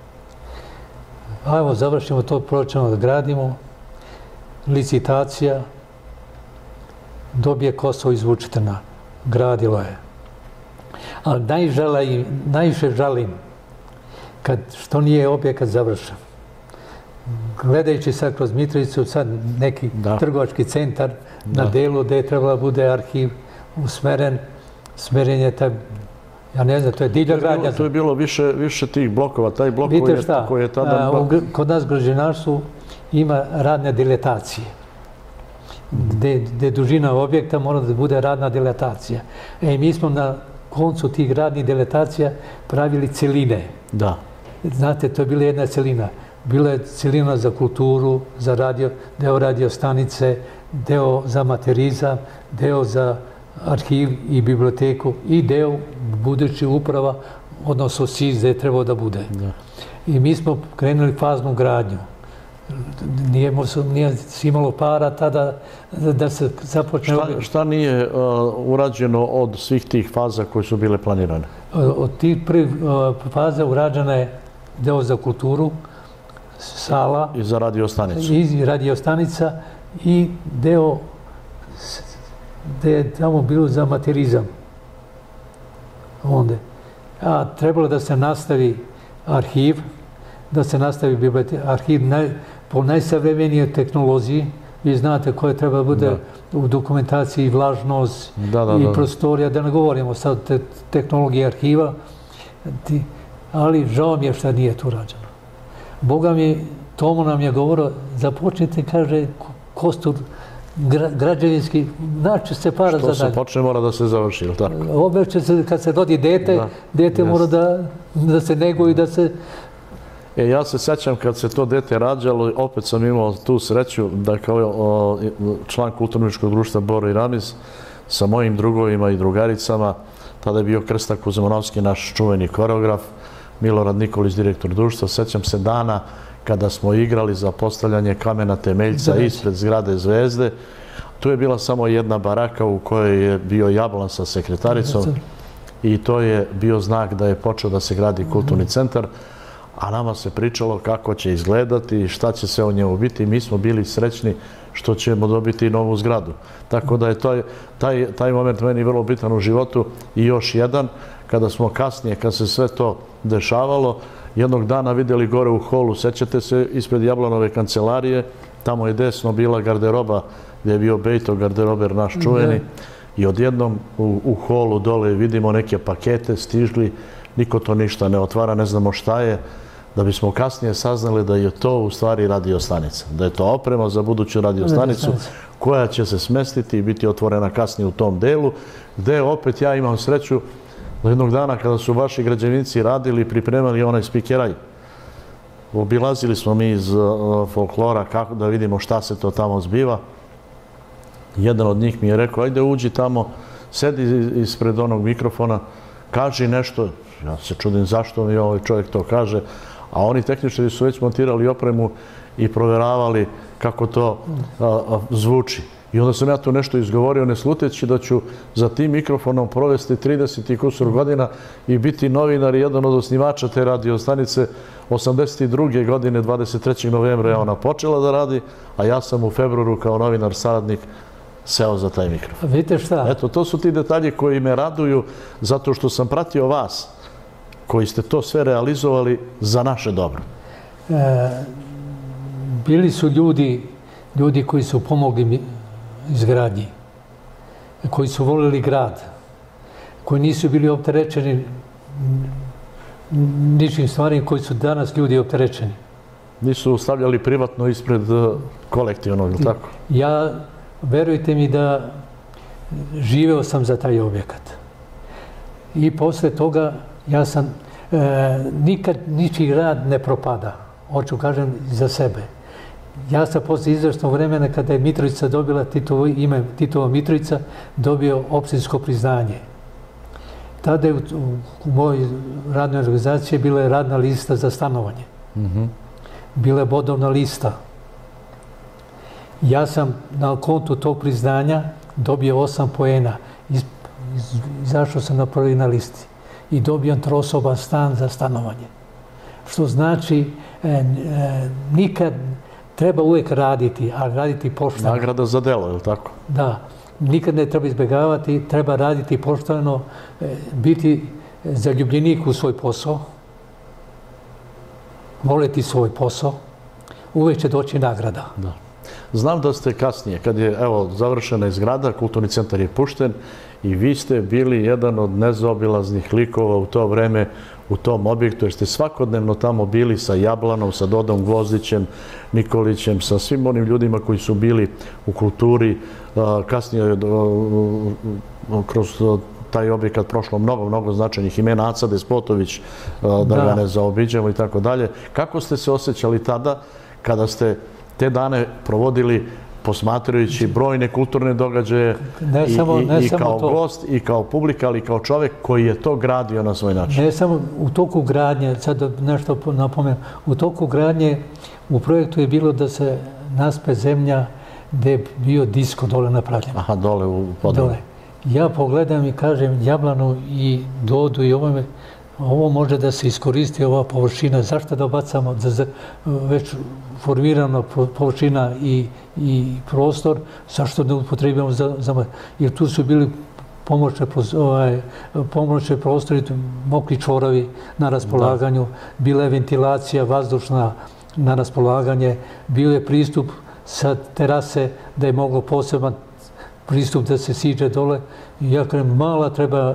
Ajmo, završimo to, proćemo da gradimo. Licitacija, dobije Kosovo iz Vučitrna. Gradilo je. Ali najviše žalim što nije objekat završen. Gledajući sad kroz Mitrovicu, sad neki trgovački centar na delu gde je trebalo da bude arhiv usmeren, smeren je taj, ja ne znam, to je divlja gradnja. To je bilo više tih blokova, taj blok koji je tada... Kod nas građevinarstvu ima radne diletacije, gde dužina objekta mora da bude radna diletacija. Mi smo na koncu tih radnih diletacija pravili celine. Da. Znate, to je bila jedna celina. Bila je celina za kulturu, za deo radio stanice, deo za amaterizam, deo za arhiv i biblioteku i deo budući uprava, odnosno SIZ gde je trebao da bude. I mi smo krenuli faznu gradnju. Nije imalo para tada da se započne... Šta nije urađeno od svih tih faza koje su bile planirane? Od tih prvih faza urađena je deo za kulturu, sala... I za radiostanicu. I radiostanica i deo gde je tamo bilo za amaterizam. A trebalo da se nastavi arhiv, da se nastavi biblioteka, arhiv po najsavremenijoj tehnologiji. Vi znate koje treba bude u dokumentaciji vlažnost i prostorija, da ne govorimo sad o tehnologiji arhiva, ali žao mi je šta nije tu rađeno. Boga mi, Tomo nam je govorio, započnite, kaže Kostur, građevinski, naći se para za dalje. Što se počne mora da se završi, ili tako? Obeće se, kad se rodi dete mora da se neguje i da se... Ja se sećam kad se to dete rađalo, opet sam imao tu sreću da kao član kulturno-umetničkog društva Boro i Ramiz sa mojim drugovima i drugaricama, tada je bio Krsta Kuzemonovski, naš čuveni koreograf, Milorad Nikolić, direktor društva. Sećam se dana kada smo igrali za postavljanje kamena temeljca ispred zgrade Zvezde. Tu je bila samo jedna baraka u kojoj je bio Jablan sa sekretaricom i to je bio znak da je počeo da se gradi kulturni centar, a nama se pričalo kako će izgledati i šta će sve o njemu biti. Mi smo bili srećni što ćemo dobiti novu zgradu. Tako da je taj moment meni vrlo bitan u životu. I još jedan, kada smo kasnije, kad se sve to dešavalo, jednog dana vidjeli gore u holu, sećate se, ispred Jablanove kancelarije, tamo je desno bila garderoba, gdje je bio Bejto garderober naš čuveni, i odjednom u holu dole vidimo neke pakete stižli, niko to ništa ne otvara, ne znamo šta je, da bismo kasnije saznali da je to u stvari radiostanica, da je to oprema za buduću radiostanicu koja će se smestiti i biti otvorena kasnije u tom delu, gde opet ja imam sreću da jednog dana kada su vaši građevinci radili i pripremali onaj spikeraj, obilazili smo mi iz folklora kako da vidimo šta se to tamo zbiva. Jedan od njih mi je rekao, ajde uđi tamo, sedi ispred onog mikrofona, kaži nešto. Ja se čudim zašto mi ovaj čovjek to kaže, a oni tehničari su već montirali opremu i provjeravali kako to zvuči. I onda sam ja tu nešto izgovorio, ne sluteći da ću za tim mikrofonom provesti 30 i kusur godina i biti novinar i jedan od osnivača te radiostanice. 82. godine, 23. novembra je ona počela da radi, a ja sam u februaru kao novinar saradnik seo za taj mikrofon. Vidite šta? Eto, to su ti detalji koji me raduju zato što sam pratio vas, koji ste to sve realizovali za naše dobro. Bili su ljudi koji su pomogli izgradnji, koji su volili grad, koji nisu bili opterećeni ničim stvarima koji su danas ljudi opterećeni. Nisu stavljali privatno ispred kolektivnog, ili tako? Ja, verujte mi da živeo sam za taj objekat. I posle toga ja sam, nikad ničiji rad ne propada, hoću kažem za sebe. Ja sam posle izvršnog vremena kada je Mitrovica dobila ime Titova Mitrovica, dobio opštinsko priznanje. Tada je u mojoj radnoj organizaciji bila je radna lista za stanovanje. Bila je bodovna lista. Ja sam na kontu tog priznanja dobio 8 poena. Izašao sam na prvi na listi i dobio trosoban stan za stanovanje. Što znači, nikad treba uvijek raditi, ali raditi pošteno. Nagrada za delo, je li tako? Da. Nikad ne treba izbjegavati, treba raditi pošteno, biti zaljubljenik u svoj posao, voliti svoj posao, uvijek će doći nagrada. Da. Znam da ste kasnije, kad je završena zgrada, kulturni centar je pušten i vi ste bili jedan od nezaobilaznih likova u to vreme u tom objektu, jer ste svakodnevno tamo bili sa Jablanom, sa Dodom Gvozdićem, Nikolićem, sa svim onim ljudima koji su bili u kulturi. Kasnije kroz taj objekat prošlo mnogo značajnih imena, Aca Despotović, da ga ne zaobiđemo i tako dalje. Kako ste se osjećali tada kada ste te dane provodili posmatrajući brojne kulturne događaje i kao gost i kao publika, ali i kao čovjek koji je to gradio na svoj način? Ne samo u toku gradnje, sad nešto napomenem, u toku gradnje u projektu je bilo da se naspe zemlja gdje je bio disko dole napravljen. Aha, dole u podelu. Ja pogledam i kažem Jablanu i Dodu i ovome, ovo može da se iskoristi, ova površina, zašto da bacamo već formirana površina i prostor, zašto ne upotrebujemo jer tu su bili pomoćne prostori, mokri čvorovi na raspolaganju, bila je ventilacija vazdušna na raspolaganje, bio je pristup sa terase da je moglo poseban pristup da se siđe dole. Ja kažem, mala treba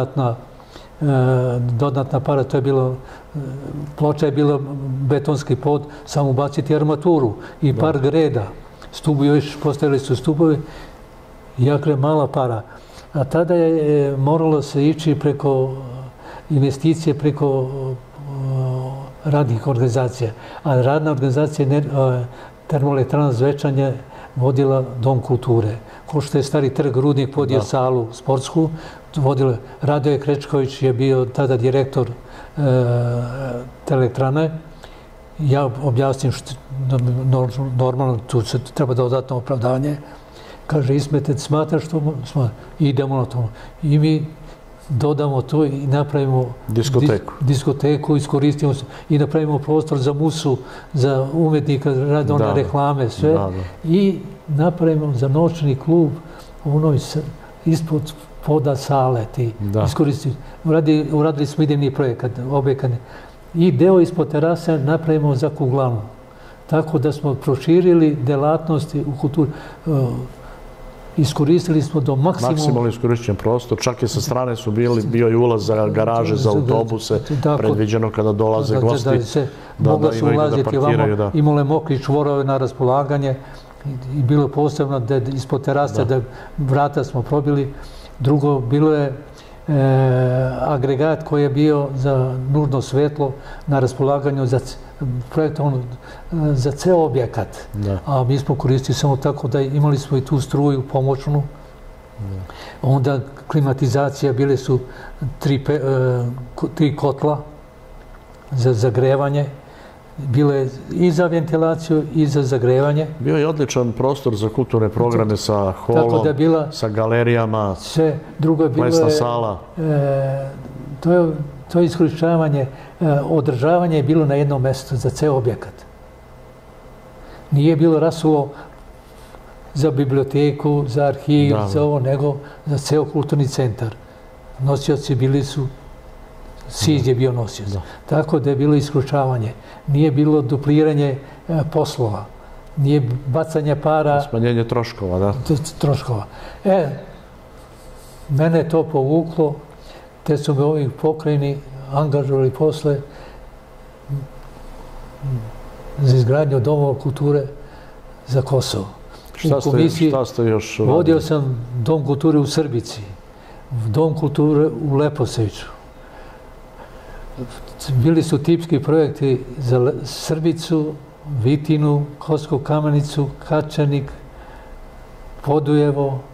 dodatna para, to je bilo, ploča je bila betonski pod, samo baciti armaturu i par greda. Stubu još, postavili su stubove, jakle mala para. A tada je moralo se ići preko investicije, preko radnih organizacija. A radna organizacija Termoelektrana Zvečanje vodila Dom kulture. Ko što je Stari trg, Rudnik vodio salu sportsku, Radoje Krečković je bio tada direktor Teleelektrane. Ja objasnim normalno, tu se treba dodatno opravdanje. Kaže, Ismetec, smatraš što? Idemo na to. I mi dodamo to i napravimo diskoteku, iskoristimo se i napravimo prostor za musu, za umetnika, rade one reklame, sve. I napravimo za noćni klub ispod poda sale ti iskoristimo. Uradili smo idejni projekat, objekat. I deo ispod terase napravimo za kuglanu. Tako da smo proširili delatnosti u kulturi. iskoristili smo do maksimuma. Maksimalno iskorišćen prostor, čak i sa strane su bio i ulaz za garaže, za autobuse, predviđeno kada dolaze gosti, moglo su ulaziti ovamo, imale mokri čvorove na raspolaganje i bilo posebno da ispod terase, da vrata smo probili. Drugo, bilo je agregat koji je bio za nužno svetlo na raspolaganju za projektovan za ceo objekat. A mi smo koristili samo tako da imali smo i tu struju pomoćnu. Onda klimatizacija, bile su 3 kotla za zagrevanje. Bilo je i za ventilaciju i za zagrevanje. Bio je odličan prostor za kulturne programe sa holom, sa galerijama, plesna sala. To iskorišćavanje, održavanje je bilo na jednom mjestu za ceo objekat. Nije bilo rasulo za biblioteku, za arhiv, za ovo, nego za ceo kulturni centar. Nosioci bili su, SIZ je bio nosioc. Tako da je bilo iskorišćavanje. Nije bilo dupliranje poslova. Nije bacanje para. Smanjenje troškova, da. Troškova. Mene je to povuklo, te su me ovi pokrajini angažovali posle za izgradnju domova kulture za Kosovo. Šta ste još radili? Vodio sam Dom kulture u Srbici, Dom kulture u Leposaviću. Bili su tipski projekti za Srbicu, Vitinu, Kosovsku Kamenicu, Kačanik, Podujevo.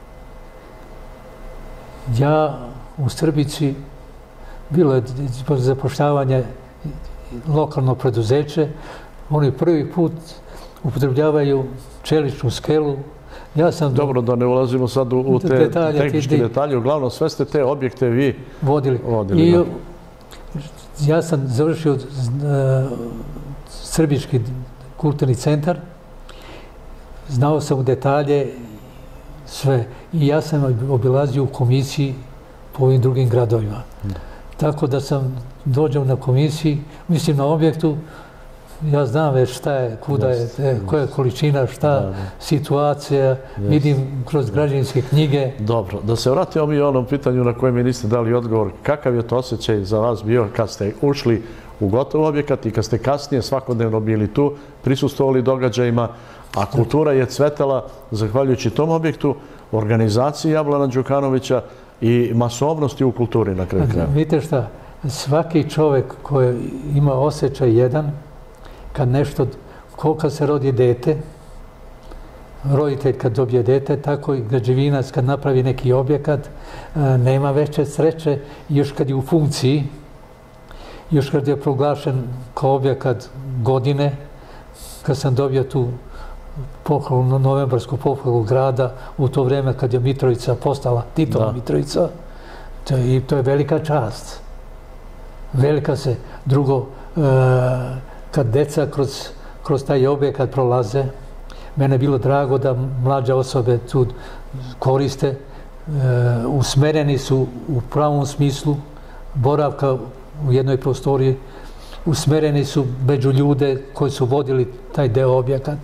Ja u Srbici, bilo je zapošljavanje lokalno preduzeće, oni prvi put upotrebljavaju čeličnu skelu. Dobro, da ne ulazimo sad u te tehničke detalje, uglavnom sve ste te objekte vi vodili. Ja sam završio Srbički kulturni centar, znao sam u detalje sve i ja sam obilazio u komisiji po ovim drugim gradovima. Tako da sam dođem na komisiji, mislim na objektu, ja znam već šta je, kuda je, koja je količina, šta, situacija, vidim kroz građevinske knjige. Dobro, da se vratimo mi onom pitanju na koje mi niste dali odgovor. Kakav je to osjećaj za vas bio kad ste ušli u gotov objekat i kad ste kasnije svakodnevno bili tu, prisustvovali događajima, a kultura je cvetala zahvaljujući tom objektu, organizaciji Jablana Đukanovića i masovnosti u kulturi na kraju kraja? Vidite šta, svaki čovjek koji ima osjećaj jedan, kad nešto, kad se rodi dete, roditelj kad dobije dete, tako i građevinac kad napravi neki objekat, nema veće sreće, još kad je u funkciji, još kad je proglašen kao objekat godine, kad sam dobio tu pohvalu, novembarsku pohvalu grada, u to vreme kad je Mitrovica postala Titova Mitrovica, i to je velika čast. Velika se. Drugo, kad deca kroz taj objekat prolaze, mene je bilo drago da mlađe osobe tu koriste, usmereni su u pravom smislu boravka u jednoj prostoriji, usmereni su među ljude koji su vodili taj deo objekat.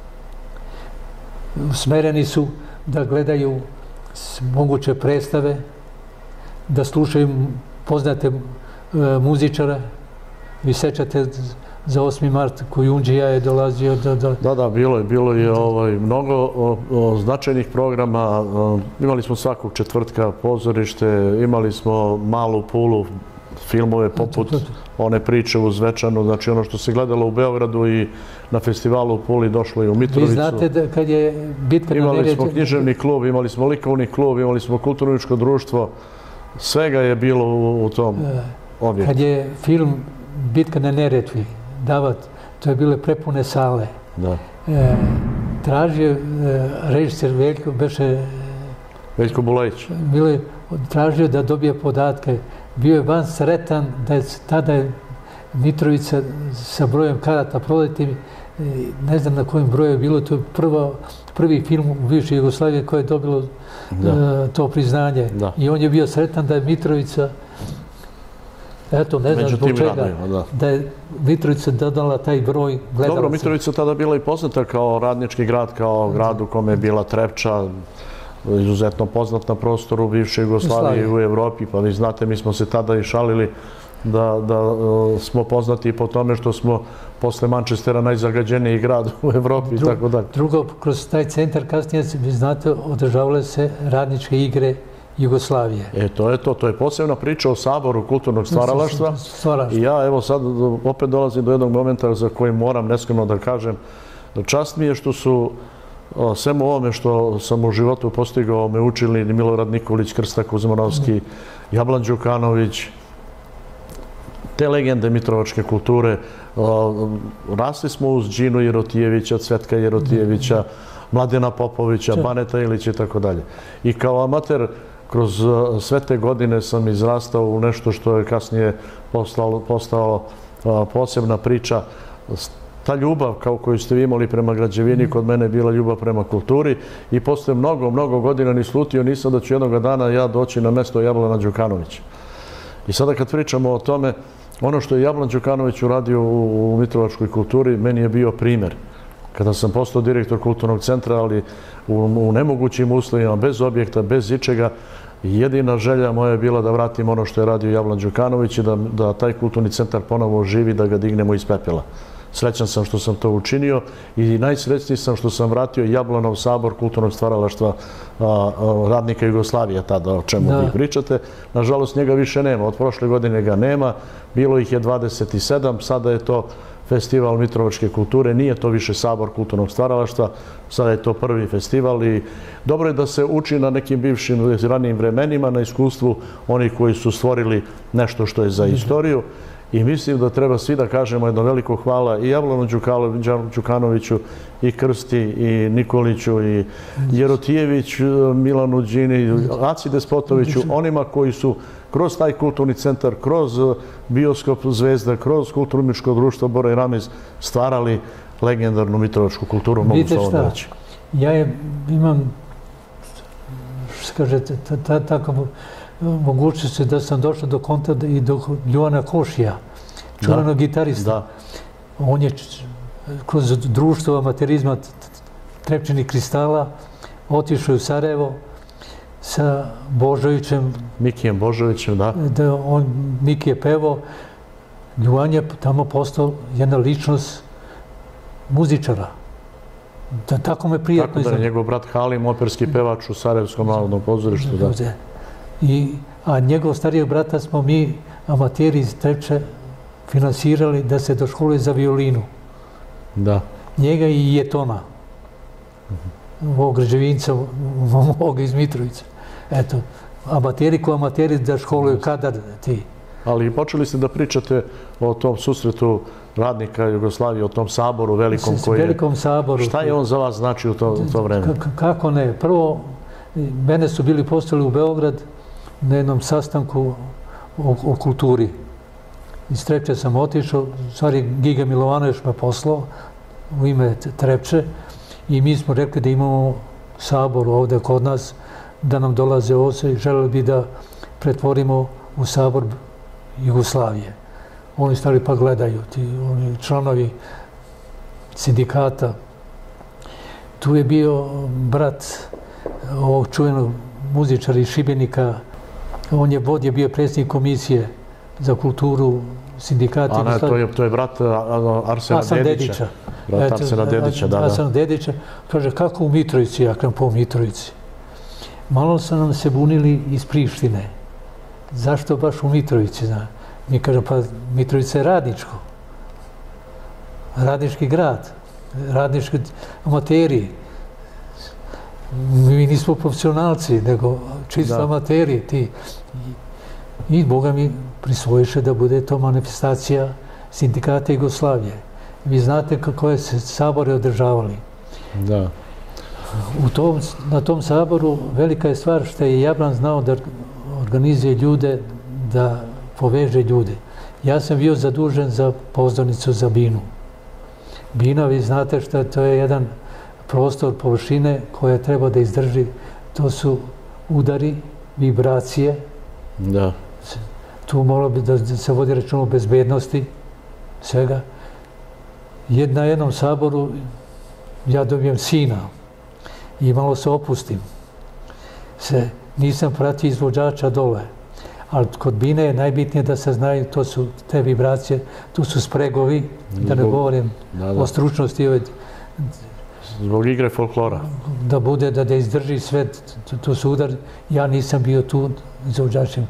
Usmereni su da gledaju moguće predstave, da slušaju poznate muzičare. Vi sećate za 8. mart Kujundžija je dolazio do... Da, bilo je mnogo značajnih programa. Imali smo svakog četvrtka pozorište, imali smo Malu Pulu, filmove poput one priče uz Zvečanu, znači ono što se gledalo u Beogradu i na festivalu u Puli došlo i u Mitrovicu. Vi znate da kad je bitka na Neretvi... Imali smo književni klub, imali smo likovni klub, imali smo kulturničko društvo, svega je bilo u tom objektu. Kad je film Bitka na Neretvi davat, to je bile prepune sale. Tražio režiser Veljko, beše... Veljko Bulajić. Tražio da dobije podatke. Bio je van sretan da je tada Mitrovica sa brojem karata prodati, ne znam na kojem broju je bilo, to je prvi film u bivšoj Jugoslaviji koje je dobilo to priznanje. I on je bio sretan da je Mitrovica Eto, ne znam zbog čega, da je Mitrovica dodala taj broj gledalaca. Dobro, Mitrovica tada bila i poznata kao radnički grad, kao grad u kome je bila Trepča, izuzetno poznat na prostoru bivše Jugoslavije i u Evropi, pa vi znate, mi smo se tada i šalili da smo poznati po tome što smo posle Manchestera najzagađeniji grad u Evropi i tako dalje. Drugo, kroz taj centar kasnije, vi znate, održavale se radničke igre Jugoslavije. To je posebna priča o Saboru kulturnog stvaralaštva. I ja, evo sad, opet dolazim do jednog momenta za koji moram neskromno da kažem. Čast mi je što su, svemu ovome što sam u životu postigao, me učili Milorad Nikolić, Krsta Kuzmanovski, Jablan Đukanović, te legende mitrovačke kulture. Rasli smo uz Đinu Jerotijevića, Cvetka Jerotijevića, Mladena Popovića, Baneta Ilića i tako dalje. I kao amater, kroz sve te godine sam izrastao u nešto što je kasnije postao posebna priča. Ta ljubav koju ste vi imali prema građevini, kod mene je bila ljubav prema kulturi i posle mnogo godina ni slutio nisam da ću jednog dana ja doći na mesto Jablana Đukanovića. I sada kad pričamo o tome, ono što je Jablan Đukanović uradio u mitrovačkoj kulturi, meni je bio primer. Kada sam postao direktor kulturnog centra, ali u nemogućim uslovima, bez objekta, bez ičega, jedina želja moja je bila da vratim ono što je radio Jablan Đukanović i da taj kulturni centar ponovo živi, da ga dignemo iz pepela. Srećan sam što sam to učinio i najsrećniji sam što sam vratio Jablanov sabor kulturnog stvaralaštva radnika Jugoslavije, tada o čemu vi pričate. Nažalost, njega više nema. Od prošle godine ga nema. Bilo ih je 27, sada je to Festival mitrovačke kulture, nije to više Sabor kulturnog stvaralaštva, sada je to prvi festival i dobro je da se uči na nekim bivšim ranijim vremenima, na iskustvu onih koji su stvorili nešto što je za istoriju i mislim da treba svi da kažemo jedno veliko hvala i Jablanu Đukanoviću, i Krsti, i Nikoliću, i Jerotijeviću, Milanu Đini, Aci Despotoviću, onima koji su kroz taj kulturni centar, kroz bioskop Zvezda, kroz kulturno-umetničko društvo Bora i Ramiz stvarali legendarnu mitrovačku kulturu, mogu se ovo da reći. Ja imam, što kažete, takav mogućnosti da sam došao do kontakta i do Ljuvana Košija, čuvenog gitarista. On je kroz društvo amaterizma Trepčinih kristala otišao u Sarajevo sa Božovićem. Mikijem Božovićem, da. Miki je pevao. Ljuvan je tamo postao jedna ličnost muzičara. Tako me prijatno Tako da je njegov brat Halim, operski pevač u Sarajevskom narodnom pozorištu. A njegov starijeg brata smo mi, amateri iz Trepče, finansirali da se doškoluje za violinu. Da. Njega i Jetona. Ovog građevinca, ovog iz Mitrovice. Eto, amateri ko amateri da školuju kadar ti. Ali počeli ste da pričate o tom susretu radnika Jugoslavije, o tom saboru velikom koji je... Velikom saboru. Šta je on za vas znači u to vreme? Kako ne? Prvo, mene su bili poslali u Beograd na jednom sastanku o kulturi. Iz Trepče sam otišao, stvari Giga Milovanović me poslao u ime Trepče i mi smo rekli da imamo sabor ovde kod nas, da nam dolaze ovdje i želeli bi da pretvorimo u sabor Jugoslavije. Oni stali pa gledaju, oni članovi sindikata. Tu je bio brat ovog čuvenog muzičara iz Šibenika. On je bio predsjednik komisije za kulturu sindikata. To je brat Arsena Dedića. Brat Arsena Dedića, da. Arsena Dedića. Kaže, kako u Mitrovici? Ja kažem, po u Mitrovici. Malo su nam se bunili iz Prištine. Zašto baš u Mitrovici? Mi kažem, pa Mitrovica je radničko. Radnički grad. Radnički amateri. Mi nismo profesionalci, nego čisto amateri. I Boga mi prisvojiše da bude to manifestacija sindikata Jugoslavije. Vi znate koje se sabore održavali. Da. Na tom saboru velika je stvar što je Jablan znao da organizuje ljude, da poveže ljude. Ja sam bio zadužen za pozornicu za Binu. Bina, vi znate što to je jedan prostor površine koja treba da izdrži. To su udari, vibracije. Da. tu moralo bi da se vodi račun o bezbednosti svega. Na jednom saboru ja dobijem sina i malo se opustim. Nisam pratio izvođača dole, ali kod bine je najbitnije da se znaju, to su te vibracije, tu su spregovi, da ne govorim o stručnosti. Zbog igre folklora. Da bude, da izdrži sve, tu su udar. Ja nisam bio tu izvođačem.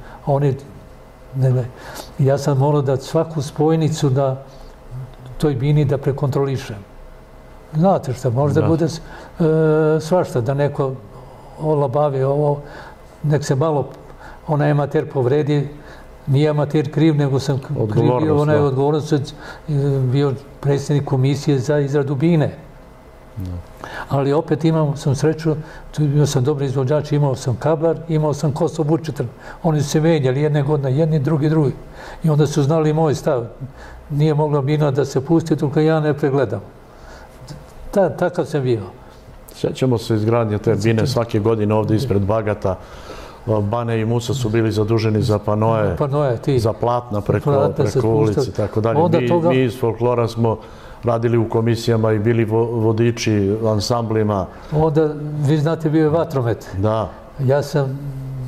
Ja sam morao da svaku spojnicu na toj bini da prekontrolišem. Znate šta, možda bude svašta, da neko olabavi ovo, nek se malo onaj amater povredi, nije amater kriv, nego sam kriv bio onaj odgovornost, bio predsjednik komisije za izradu bine. Ali opet sam sreću, imao sam dobar izvođač, imao sam kablar, imao sam Kosovo Vučitar. Oni su se menjali jedne godine, jedni, drugi. I onda su znali moj stav. Nije mogla bina da se pusti, dok ja ne pregledam. Takav sam bio. Sjećamo se izgradnje te bine svake godine ovdje ispred Bagata. Bane i Musa su bili zaduženi za panoje, za platna preko ulici i tako dalje. Mi iz folklora smo radili u komisijama i bili vodiči ansamblima. Onda, vi znate, bio je vatromet. Da. Ja sam,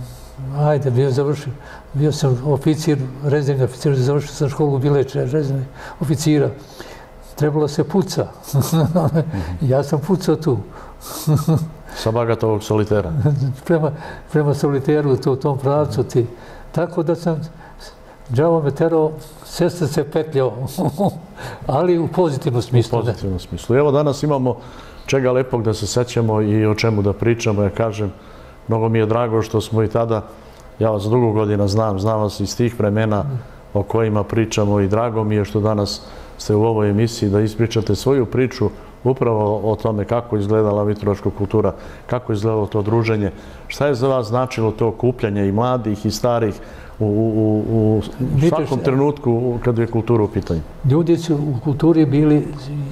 bio sam oficir, rezervni oficir, završio sam školu Bileče, rezervni oficira. Trebalo se puca. Ja sam pucao tu. Sa Bagatovog solitera. Prema soliteru u tom pravcu. Tako da sam džavo me terao, sve se petljao, ali u pozitivnom smislu. U pozitivnom smislu. Evo danas imamo čega lepog da se sećamo i o čemu da pričamo. Ja kažem, mnogo mi je drago što smo i tada, ja vas dugo godina znam vas iz tih vremena o kojima pričamo i drago mi je što danas ste u ovoj emisiji da ispričate svoju priču upravo o tome kako izgledala mitrovačka kultura, kako izgledalo to druženje, šta je za vas značilo to okupljanje i mladih i starih u svakom trenutku kad je kultura u pitanju. Ljudi su u kulturi bili,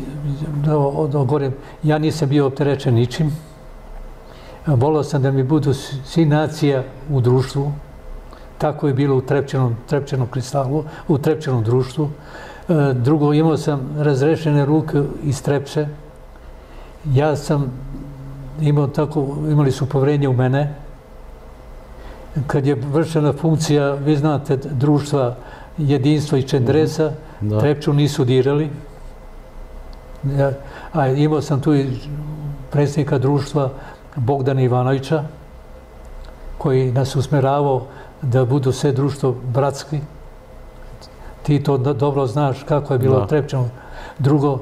ja nisam bio opterećen ničim, volao sam da mi budu svi nacija u društvu, tako je bilo u Trepčanom kristalu, u Trepčanom društvu. Drugo, imao sam razrešene ruke iz Trepče. Ja sam imao tako, imali su poverenje u mene. Kad je vršena funkcija, vi znate, društva Jedinstva i Čendresa, Trepču nisu dirali. A imao sam tu i predsjednika društva Bogdana Ivanovića, koji nas usmeravao da budu sve društvo bratski. Ti to dobro znaš kako je bilo Trepčano. Drugo,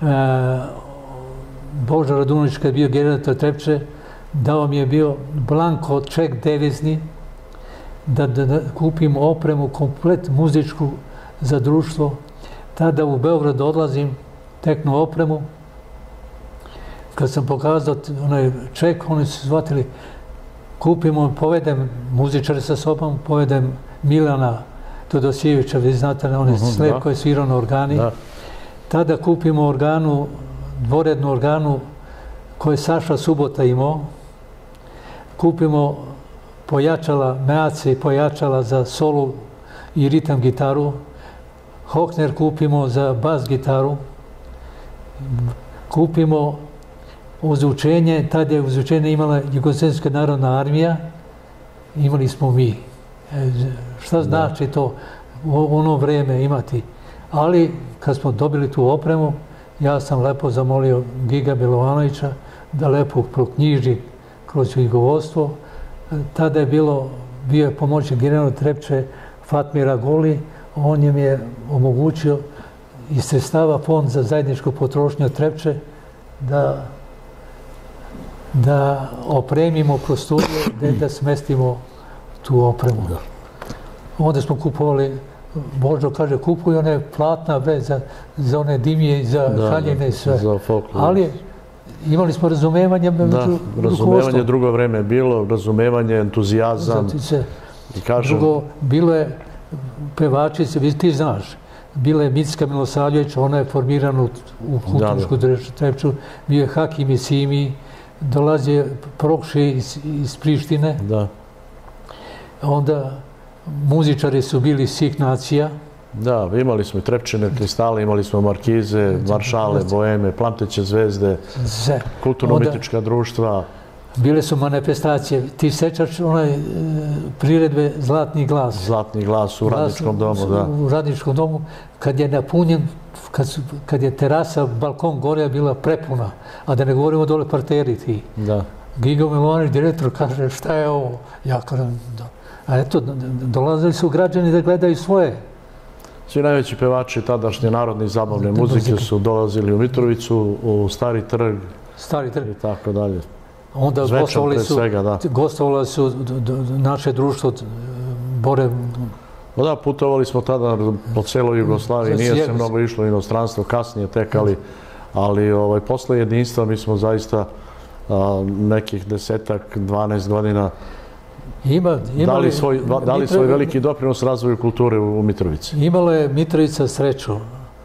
Božo Radunović kad je bio generator Trepče, dao mi je bio blanko ček devizni da kupim opremu, komplet muzičku za društvo. Tada u Beograd odlazim, teknu opremu. Kad sam pokazao onaj ček, oni su shvatili, kupimo, povedem muzičare sa sobom, povedem Milana Todosijevića, vi znate, on je slep koji je svirao na organi. Tada kupimo organu, dvorednu organu koju je Saša Subota imao. Kupimo pojačala, meace i pojačala za solu i ritam gitaru. Hochner kupimo za bas gitaru. Kupimo ozvučenje, tada je ozvučenje imala Jugoslavijska narodna armija, imali smo mi. Šta znači to u ono vreme imati? Ali kad smo dobili tu opremu, ja sam lepo zamolio Giga Milovanovića da lepo proknjiži kroz knjigovodstvo. Tada je bio je pomoćnik generala Trepče Fatmira Goli, on je mi je omogućio iz sredstava Fond za zajedničku potrošnju Trepče da opremimo prostorije, da smestimo tu opremu. Onda smo kupovali, Božo kaže, kupuju one platna za one dimije, za haljine i sve. Ali imali smo razumevanje među rukovodstvom. Razumevanje drugo vreme je bilo, razumevanje, entuzijazam. Drugo, bilo je pevačice, ti znaš, bila je Micka Milosavljević, ona je formirana u kulturšku Trepču, bio je Hakim i Simi, dolazi Prokše iz Prištine. Onda muzičari su bili svih nacija. Da, imali smo i Trepčine kristale, imali smo Markize, Maršale, Boeme, Plamteće zvezde, kulturno-umjetnička društva. Bile su manifestacije. Ti sećaš onaj priredbe Zlatni glas? Zlatni glas u Radničkom domu, da. U Radničkom domu, kad je napunjen, kad je terasa, balkon gore bila prepuna, a da ne govorimo dole parteri ti. Da. Gigo Milanović, direktor, kaže šta je ovo? Ja kažem, da. A eto, dolazili su građani da gledaju svoje. Svi najveći pevači tadašnje narodne i zabavne muzike su dolazili u Mitrovicu, u Stari trg i tako dalje. Onda gostovali su naše društvo Bore. Da, putovali smo tada po celoj Jugoslaviji, nije se mnogo išlo u inostranstvo, kasnije tek, ali posle jedinstva mi smo zaista nekih 10-12 godina dali svoj veliki doprinos razvoju kulture u Mitrovici. Imala je Mitrovica sreću.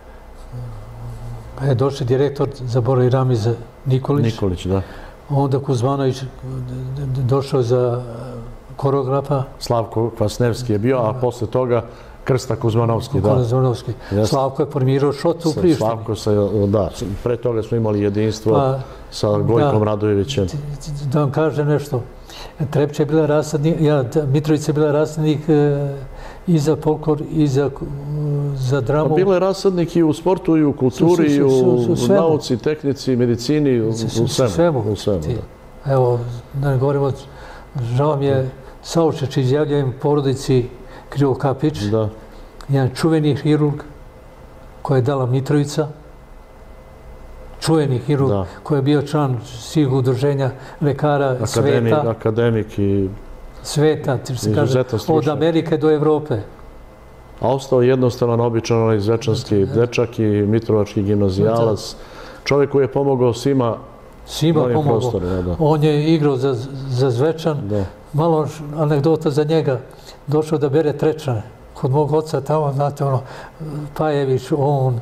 Je došao direktor za Bora i Ramiz Nikolić. Nikolić, da. Onda Kuzmanović došao za koreografa. Slavko Kvasnevski je bio, a posle toga Krsta Kuzmanovski, da. Kuzmanovski. Slavko je formirao Šotu u Prištini. Slavko se, da. Pre toga smo imali jedinstvo sa Gojkom Radojevićem. Da vam kažem nešto. Trepča je bila rasadnik, Mitrovica je bila rasadnik i za folklor, i za dramu. Bila je rasadnik i u sportu, i u kulturi, i u nauci, tehnici, medicini, u svemu. Evo, da ne govorimo, žao mi je, saučešće izjavljujem porodici Krivo Kapić, jedan čuveni hirurg koji je dala Mitrovica, čuveni hirurg koji je bio član svih udruženja lekara sveta. Akademik i sveta, od Amerike do Evrope. A ostao jednostavan, običan onaj zvečanski dečak i mitrovački gimnazijalac. Čovjek koji je pomogao svima novim prostorima. On je igrao za Zvečan. Malo anegdota za njega. Došao da bere Trečane. Kod mog oca tamo, znate ono, Pajević, on,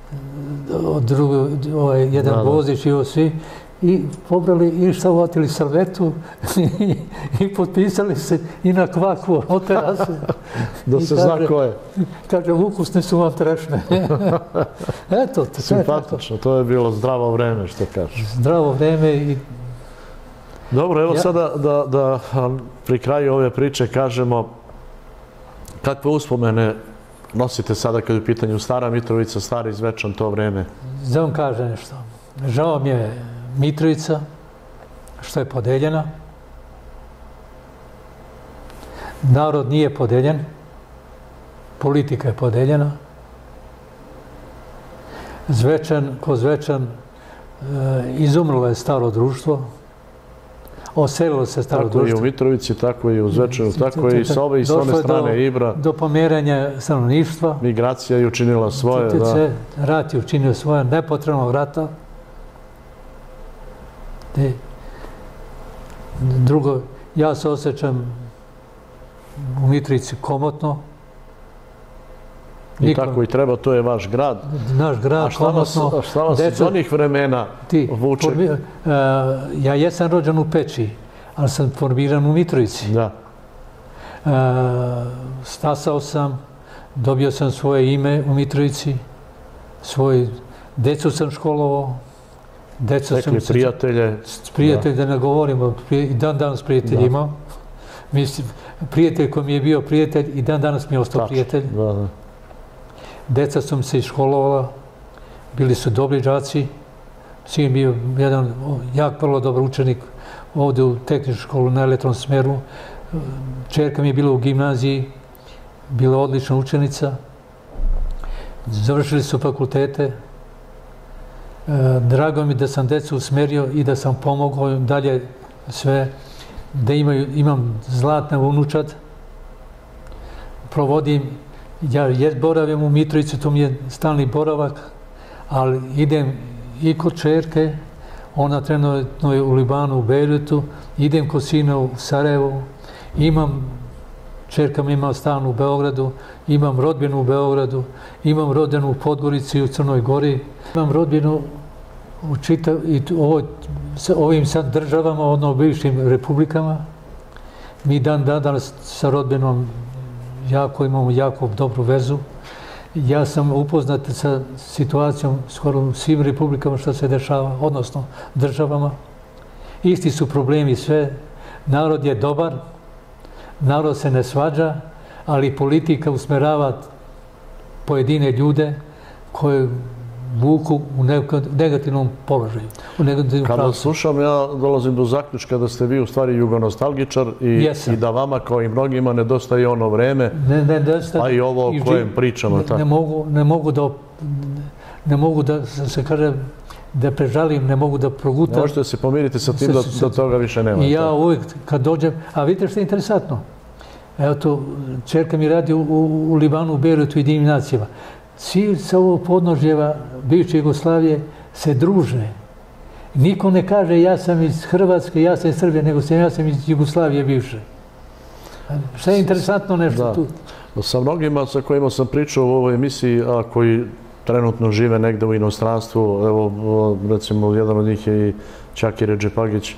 jedan Bozić i svi. I pobrali i šta uvatili salvetu i potpisali se i na kvaku od terase. Da se zna ko je. Kaže, ukusne su vam trešne. Eto. Simpatično, to je bilo zdravo vreme, što kažeš. Zdravo vreme i... Dobro, evo sada da pri kraju ove priče kažemo kakve uspomene nosite sada kad je u pitanju Stara Mitrovica, Stari Zvečan, to vreme? Da vam kažem nešto. Žao mi je Mitrovica, što je podeljena. Narod nije podeljen, politika je podeljena. Zvečan, ko Zvečan, izumrlo je staro društvo, oselilo se staro društvo. Tako i u Mitrovici, tako i u Zvečanu, tako i s ove i s one strane Ibra. Do pomeranja stanovništva. Migracija je učinila svoje. Rat je učinio svoje, nepotrebnog rata. Drugo, ja se osjećam u Mitrovici komotno. I tako i treba, to je vaš grad. Naš grad, komotno. A šta vas iz onih vremena vuče? Ja jesam rođen u Peći, ali sam formiran u Mitrovici. Da. Stasao sam, dobio sam svoje ime u Mitrovici, svoju decu sam školovao. Tekli prijatelje. Prijatelj, da ne govorimo, i dan danas prijatelj imam. Prijatelj koji mi je bio prijatelj i dan danas mi je ostao prijatelj. Deca su mi se iškolovala, bili su dobri đaci. Sin bio jedan vrlo dobar učenik ovdje u tehničku školu na elektronskom smeru. Čerka mi je bila u gimnaziji, bila odlična učenica. Završili su fakultete. Drago mi da sam decu usmerio i da sam pomogao dalje sve, da imam zlatna unučad. Provodim, ja boravim u Mitrovici, to mi je stalni boravak, ali idem i kod čerke, ona trenutno je u Libanu, u Bejrutu, idem kod sina u Sarajevu, čerka mi ima stan u Beogradu, imam rodbinu u Beogradu, imam rodbinu u Podgorici i u Crnoj Gori, imam rodbinu u ovim sad državama, odnosno bivšim republikama. Mi dan danas sa rodbinom imamo jako dobru vezu. Ja sam upoznat sa situacijom skoro u svim republikama što se dešava, odnosno državama. Isti su problemi sve. Narod je dobar, narod se ne svađa, ali politika usmerava pojedine ljude koje vuku u negativnom položaju. Kada slušam, ja dolazim do zaključka da ste vi u stvari jugonostalgičar i da vama, kao i mnogima, nedostaje ono vreme, a i ovo o kojem pričamo. Ne mogu da se kaže da prežalim, ne mogu da progutam. Ne možete se pomiriti sa tim da toga više nema. I ja uvijek kad dođem, a vidite što je interesantno, evo to, čerka mi radi u Libanu, u Beirutu i Ujedinjenim nacijama. Svi sa ovog podnožjeva bivše Jugoslavije se druže. Niko ne kaže ja sam iz Hrvatske, ja sam iz Srbije, nego ja sam iz Jugoslavije bivše. Šta je interesantno nešto tu? Sa mnogima sa kojima sam pričao u ovoj emisiji, a koji trenutno žive negde u inostranstvu, evo, recimo, jedan od njih je i Čaki Redžepagić,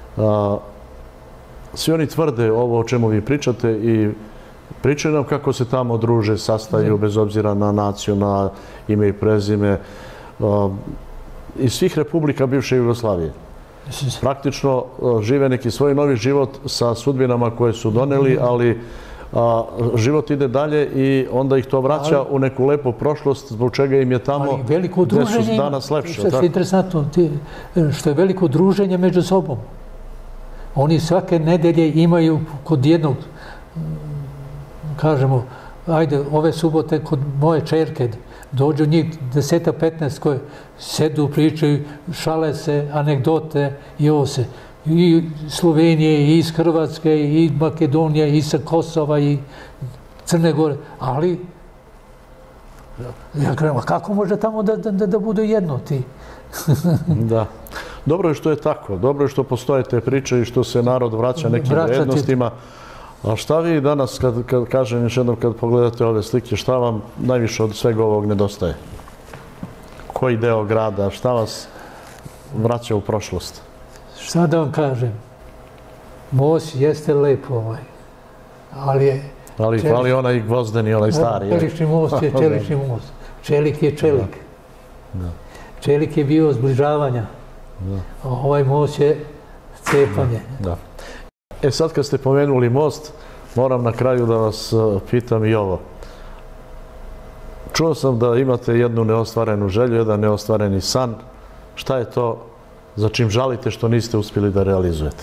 svi oni tvrde ovo o čemu vi pričate i pričaju nam kako se tamo druže, sastaju, bez obzira na naciju, na ime i prezime, iz svih republika bivše Jugoslavije. Praktično žive neki svoj novi život sa sudbinama koje su doneli, ali život ide dalje i onda ih to vraća u neku lepu prošlost, zbog čega im je tamo gde su danas lepše. Što je interesantno, što je veliko druženje među sobom. Oni svake nedelje imaju kod jednog, kažemo, ajde, ove subote kod moje čerke, dođu njih 10-15 koje sedu, pričaju, šale se, anegdote i ovo se. I Slovenije, i iz Hrvatske, i Makedonije, i sa Kosova, i Crne Gore. Ali, ja kažem, a kako može tamo da budu jedno ti? Da. Dobro je što je tako. Dobro je što postoje te priče i što se narod vraća nekim vrednostima. A šta vi danas, kad kažem još jednom, kad pogledate ove slike, šta vam najviše od svega ovog nedostaje? Koji deo grada, šta vas vraća u prošlost? Šta da vam kažem? Most jeste lep ovaj, ali je... Ali hvali onaj gvozdeni, onaj stari. Čelični most je čelični most. Čelik je čelik. Čelik je bio zbližavanja. A ovaj most je cepanje. E sad kad ste pomenuli most, moram na kraju da vas pitam i ovo. Čuo sam da imate jednu neostvarenu želju, jedan neostvareni san. Šta je to za čim žalite što niste uspjeli da realizujete?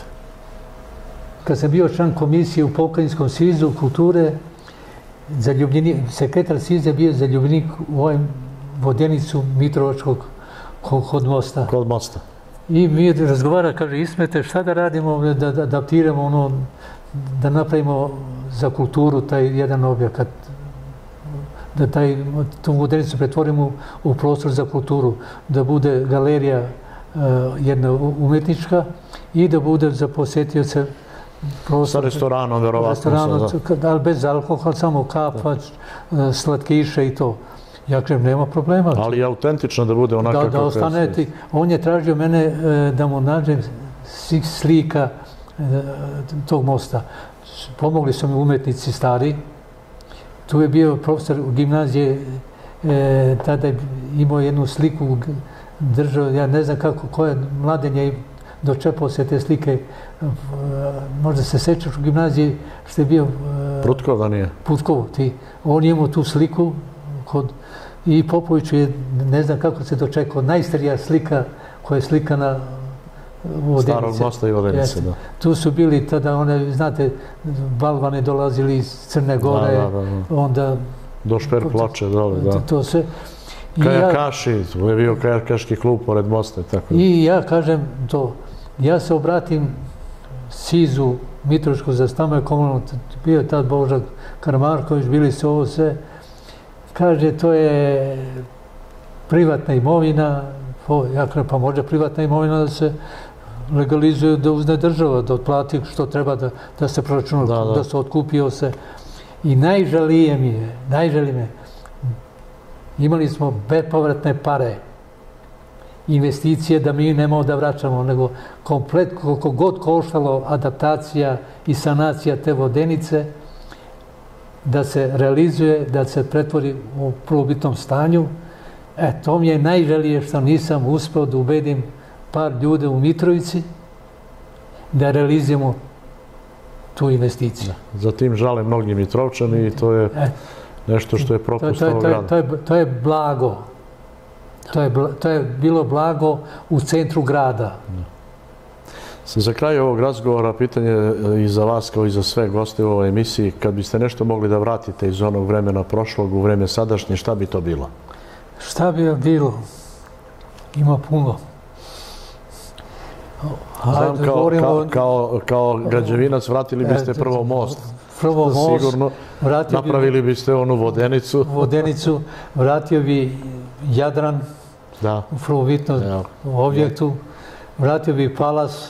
Kad sam bio član komisije u Pokrajinskom svizu kulture, sekretar sviza je bio zaljubljenik u ovom vodenicu Mitrovačkog kod mosta. Kod mosta. I mi razgovara, kaže, Ismete, šta da radimo, da adaptiramo ono, da napravimo za kulturu taj jedan objekat, da tu vodenicu pretvorimo u prostor za kulturu, da bude galerija jedna umetnička i da bude za posjetioce sa restoranom, verovatno. Ali bez alkohola, samo kafa, slatkiše i to. Ja kažem, nema problema. Ali je autentično da bude onaka kako je. Da ostane. On je tražio mene da mu nađem slika tog mosta. Pomogli su mi umetnici stari. Tu je bio profesor u gimnazije, tada je imao jednu sliku, držao, ja ne znam kako, koje mladenje dočepao se te slike. Možda se sećaš u gimnaziji što je bio... Prutkov, da nije? Prutkov, ti. On je imao tu sliku i Popoviću je, ne znam kako se dočekao, najstarija slika koja je slikana Vodenice. Starog mosta i Vodenice, da. Tu su bili tada, one, znate, balvane dolazili iz Crne Gore, onda... Do Šper ploče, dole, da. To sve. Kajakaši, to je bio kajakaški klub pored mosta, tako da. I ja kažem to, ja se obratim Sizu Mitrovičku za stanove komunalno, bio je tad Božak Karamarković, bili su ovo sve. Kaže, to je privatna imovina, ja kažem, pa može privatna imovina da se legalizuje, da uzne država, da otplati što treba da se proračuna, da se otkupio se. I najžalije mi je, imali smo bespovratne pare, investicije da mi nemamo da vraćamo, nego komplet, koliko god koštalo adaptacija i sanacija te vodenice, da se realizuje, da se pretvori u prvobitnom stanju. To mi je najželije što nisam uspeo da ubedim par ljude u Mitrovici da realizujemo tu investiciju. Zatim žale mnogi Mitrovčani i to je nešto što je propust ovog grada. To je blago. To je bilo blago u centru grada. Za kraj ovog razgovora pitanje i za vas kao i za sve goste u ovoj emisiji. Kad biste nešto mogli da vratite iz onog vremena prošlog u vreme sadašnje, šta bi to bilo? Šta bi bilo? Ima puno. Znam, kao građevinac vratili biste prvo most. Prvo most. Sigurno. Napravili biste onu vodenicu. Vodenicu. Vratio bi Jadran u prvobitnom objektu. Vratio bi Palas.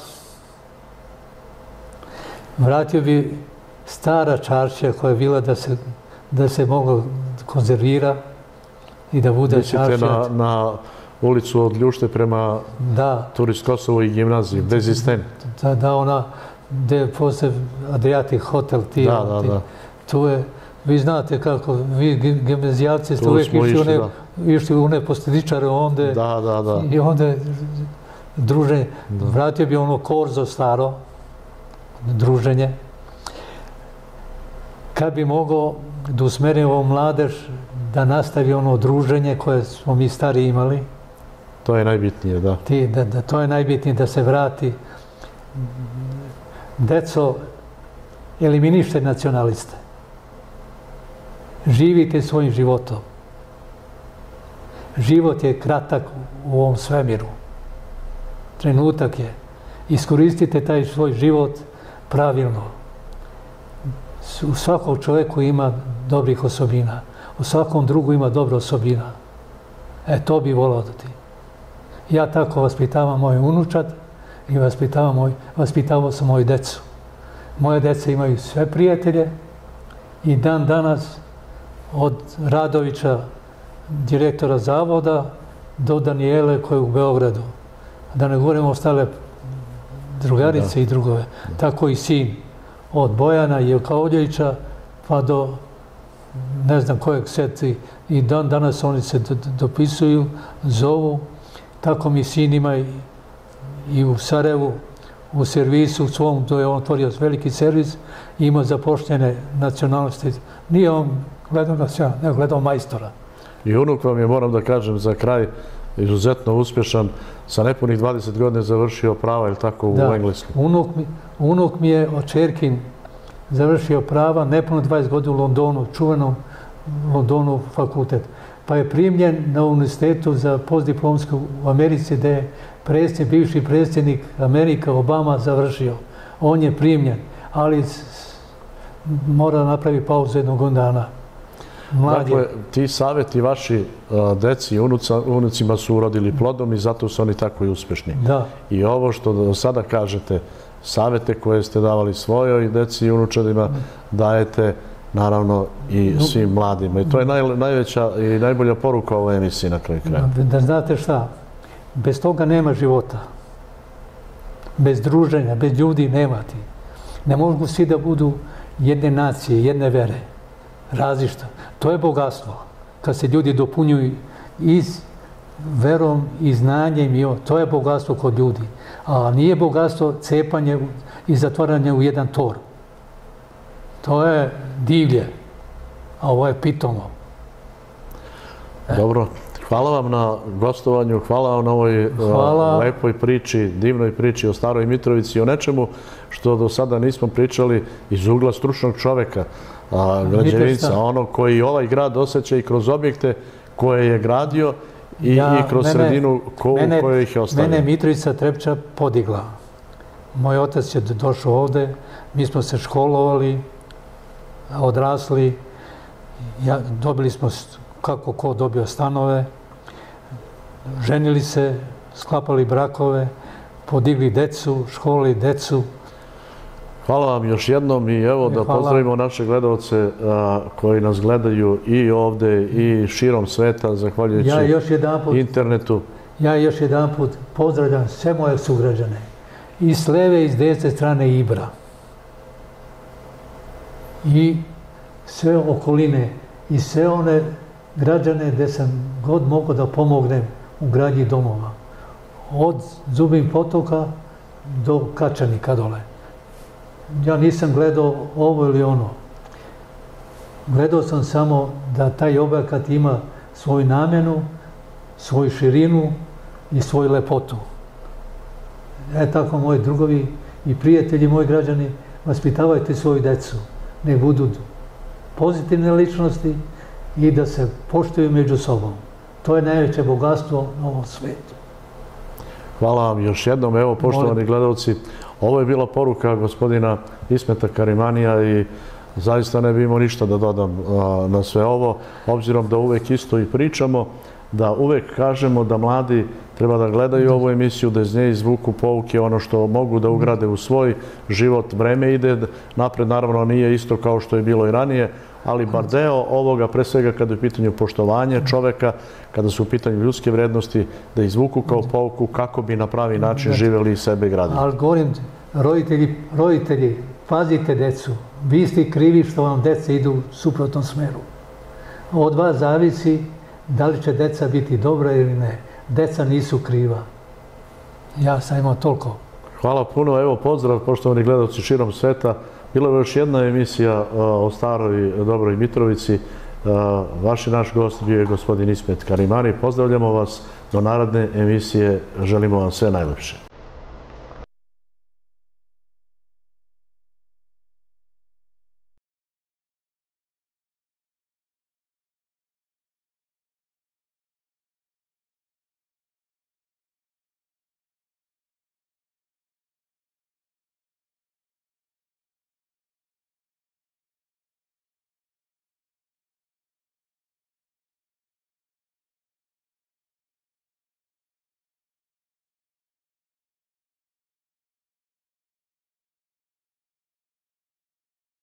Vratio bi stara čaršija koja je bila da se mogla konzervira i da bude čaršija. Mislite na ulicu od Ljušte prema Turist Kosovo i gimnaziji, bez Isten. Da, ona gde je posle Adriatic Hotel. Tu je, vi znate kako, vi gimnazijalci ste uvijek išli u one posledičare onde. I onda druženje. Vratio bi ono Korzo staro, druženje. Kad bi mogao da usmerim ovu mladež da nastavi ono druženje koje smo mi stari imali. To je najbitnije, da. To je najbitnije, da se vrati. Deco, eliminište nacionaliste. Živite svojim životom. Život je kratak u ovom svemiru. Trenutak je. Iskoristite taj svoj život pravilno. U svakom čovjeku ima dobrih osobina. U svakom drugu ima dobra osobina. To bi volao da ti. Ja tako vaspitavam moju unučad i vaspitavao sam moju decu. Moje dece imaju sve prijatelje i dan danas od Radovića, direktora zavoda, do Danijele koja je u Beogradu. Da ne govorimo ostale drugarice i drugove. Tako i sin. Od Bojana i Jelkaoljevića pa do ne znam kojeg seti. I dan danas oni se dopisuju, zovu. Tako mi sin ima i u Sarajevu, u servisu svom, to je on otvorio veliki servis, ima zapošljene nacionalnosti. Nije on gledao nacionalnosti, nego gledao majstora. I unuk vam je, moram da kažem, za kraj izuzetno uspješan, sa nepunih 20 godina završio prava, ili tako, u Engleskom. Unuk mi je od Čerkin završio prava, nepuno 20 godina u Londonu, čuvenom Londonu fakultet. Pa je primljen na univerzitetu za postdiplomsku u Americi, gde je bivši predsjednik Amerika Obama završio. On je primljen, ali mora da napravi pauzu jednog dana. Dakle, ti savjeti vaši deci i unucima su urodili plodom i zato su oni tako i uspješni. I ovo što do sada kažete, savjete koje ste davali svojoj deci i unučadima, dajete naravno i svim mladima. I to je najveća i najbolja poruka ovoj emisiji na kraju kraja. Da znate šta, bez toga nema života. Bez druženja, bez ljudi nema ti. Ne mogu svi da budu jedne nacije, jedne vere. Različito. To je bogatstvo. Kad se ljudi dopunjuju i verom i znanjem, to je bogatstvo kod ljudi. A nije bogatstvo cepanje i zatvaranje u jedan tor. To je divlje, a ovo je pitomo. Dobro, hvala vam na gostovanju, hvala vam na ovoj lepoj priči, divnoj priči o Staroj Mitrovici i o nečemu što do sada nismo pričali iz ugla stručnog čoveka, građevinca, ono koji ovaj grad osjeća i kroz objekte koje je gradio i kroz sredinu u kojoj ih je ostavio. Mene Mitrovica Trepča podigla. Moj otac je došao ovde, mi smo se školovali, odrasli, dobili smo kako ko dobio stanove, ženili se, sklapali brakove, podigli decu, školili decu. Hvala vam još jednom i evo da pozdravimo naše gledalce koji nas gledaju i ovde i širom sveta, zahvaljujući internetu. Ja još jedan put pozdravljam sve moje sugrađane i s leve i s desne strane Ibra. I sve okoline i sve one građane gdje sam god mogao da pomognem u gradnji domova. Od Zubin potoka do Kačanika dole. Ja nisam gledao ovo ili ono. Gledao sam samo da taj objekat ima svoju namjenu, svoju širinu i svoju lepotu. Tako, moji drugovi i prijatelji, moji građani, vaspitavajte svoju decu. Nek budu pozitivne ličnosti i da se poštuju među sobom. To je najveće bogatstvo na ovom svijetu. Hvala vam još jednom. Evo, poštovani gledalci, ovo je bila poruka gospodina Ismeta Karimanija i zaista ne bi imao ništa da dodam na sve ovo, obzirom da uvek isto i pričamo, da uvek kažemo da mladi treba da gledaju ovu emisiju, da iz nje izvuku pouke, ono što mogu da ugrade u svoj život. Vreme ide napred, naravno nije isto kao što je bilo i ranije, ali bar deo ovoga, pre svega kada je u pitanju poštovanje čoveka, kada su u pitanju ljudske vrednosti, da izvuku kao pouku kako bi na pravi način živeli i sebe i gradili. Ali govorim, roditelji, pazite decu. Vi ste krivi što vam deca idu u suprotnom smeru. Od vas zavisi da li će deca biti dobra ili ne. Deca nisu kriva. Ja sam imao toliko. Hvala puno. Evo, pozdrav, poštovani gledalci širom sveta. Bila je još jedna emisija o staroj dobroj Mitrovici. Vaš i naš gost bio je gospodin Ismet Karimani. Pozdravljamo vas do naredne emisije. Želimo vam sve najlepše.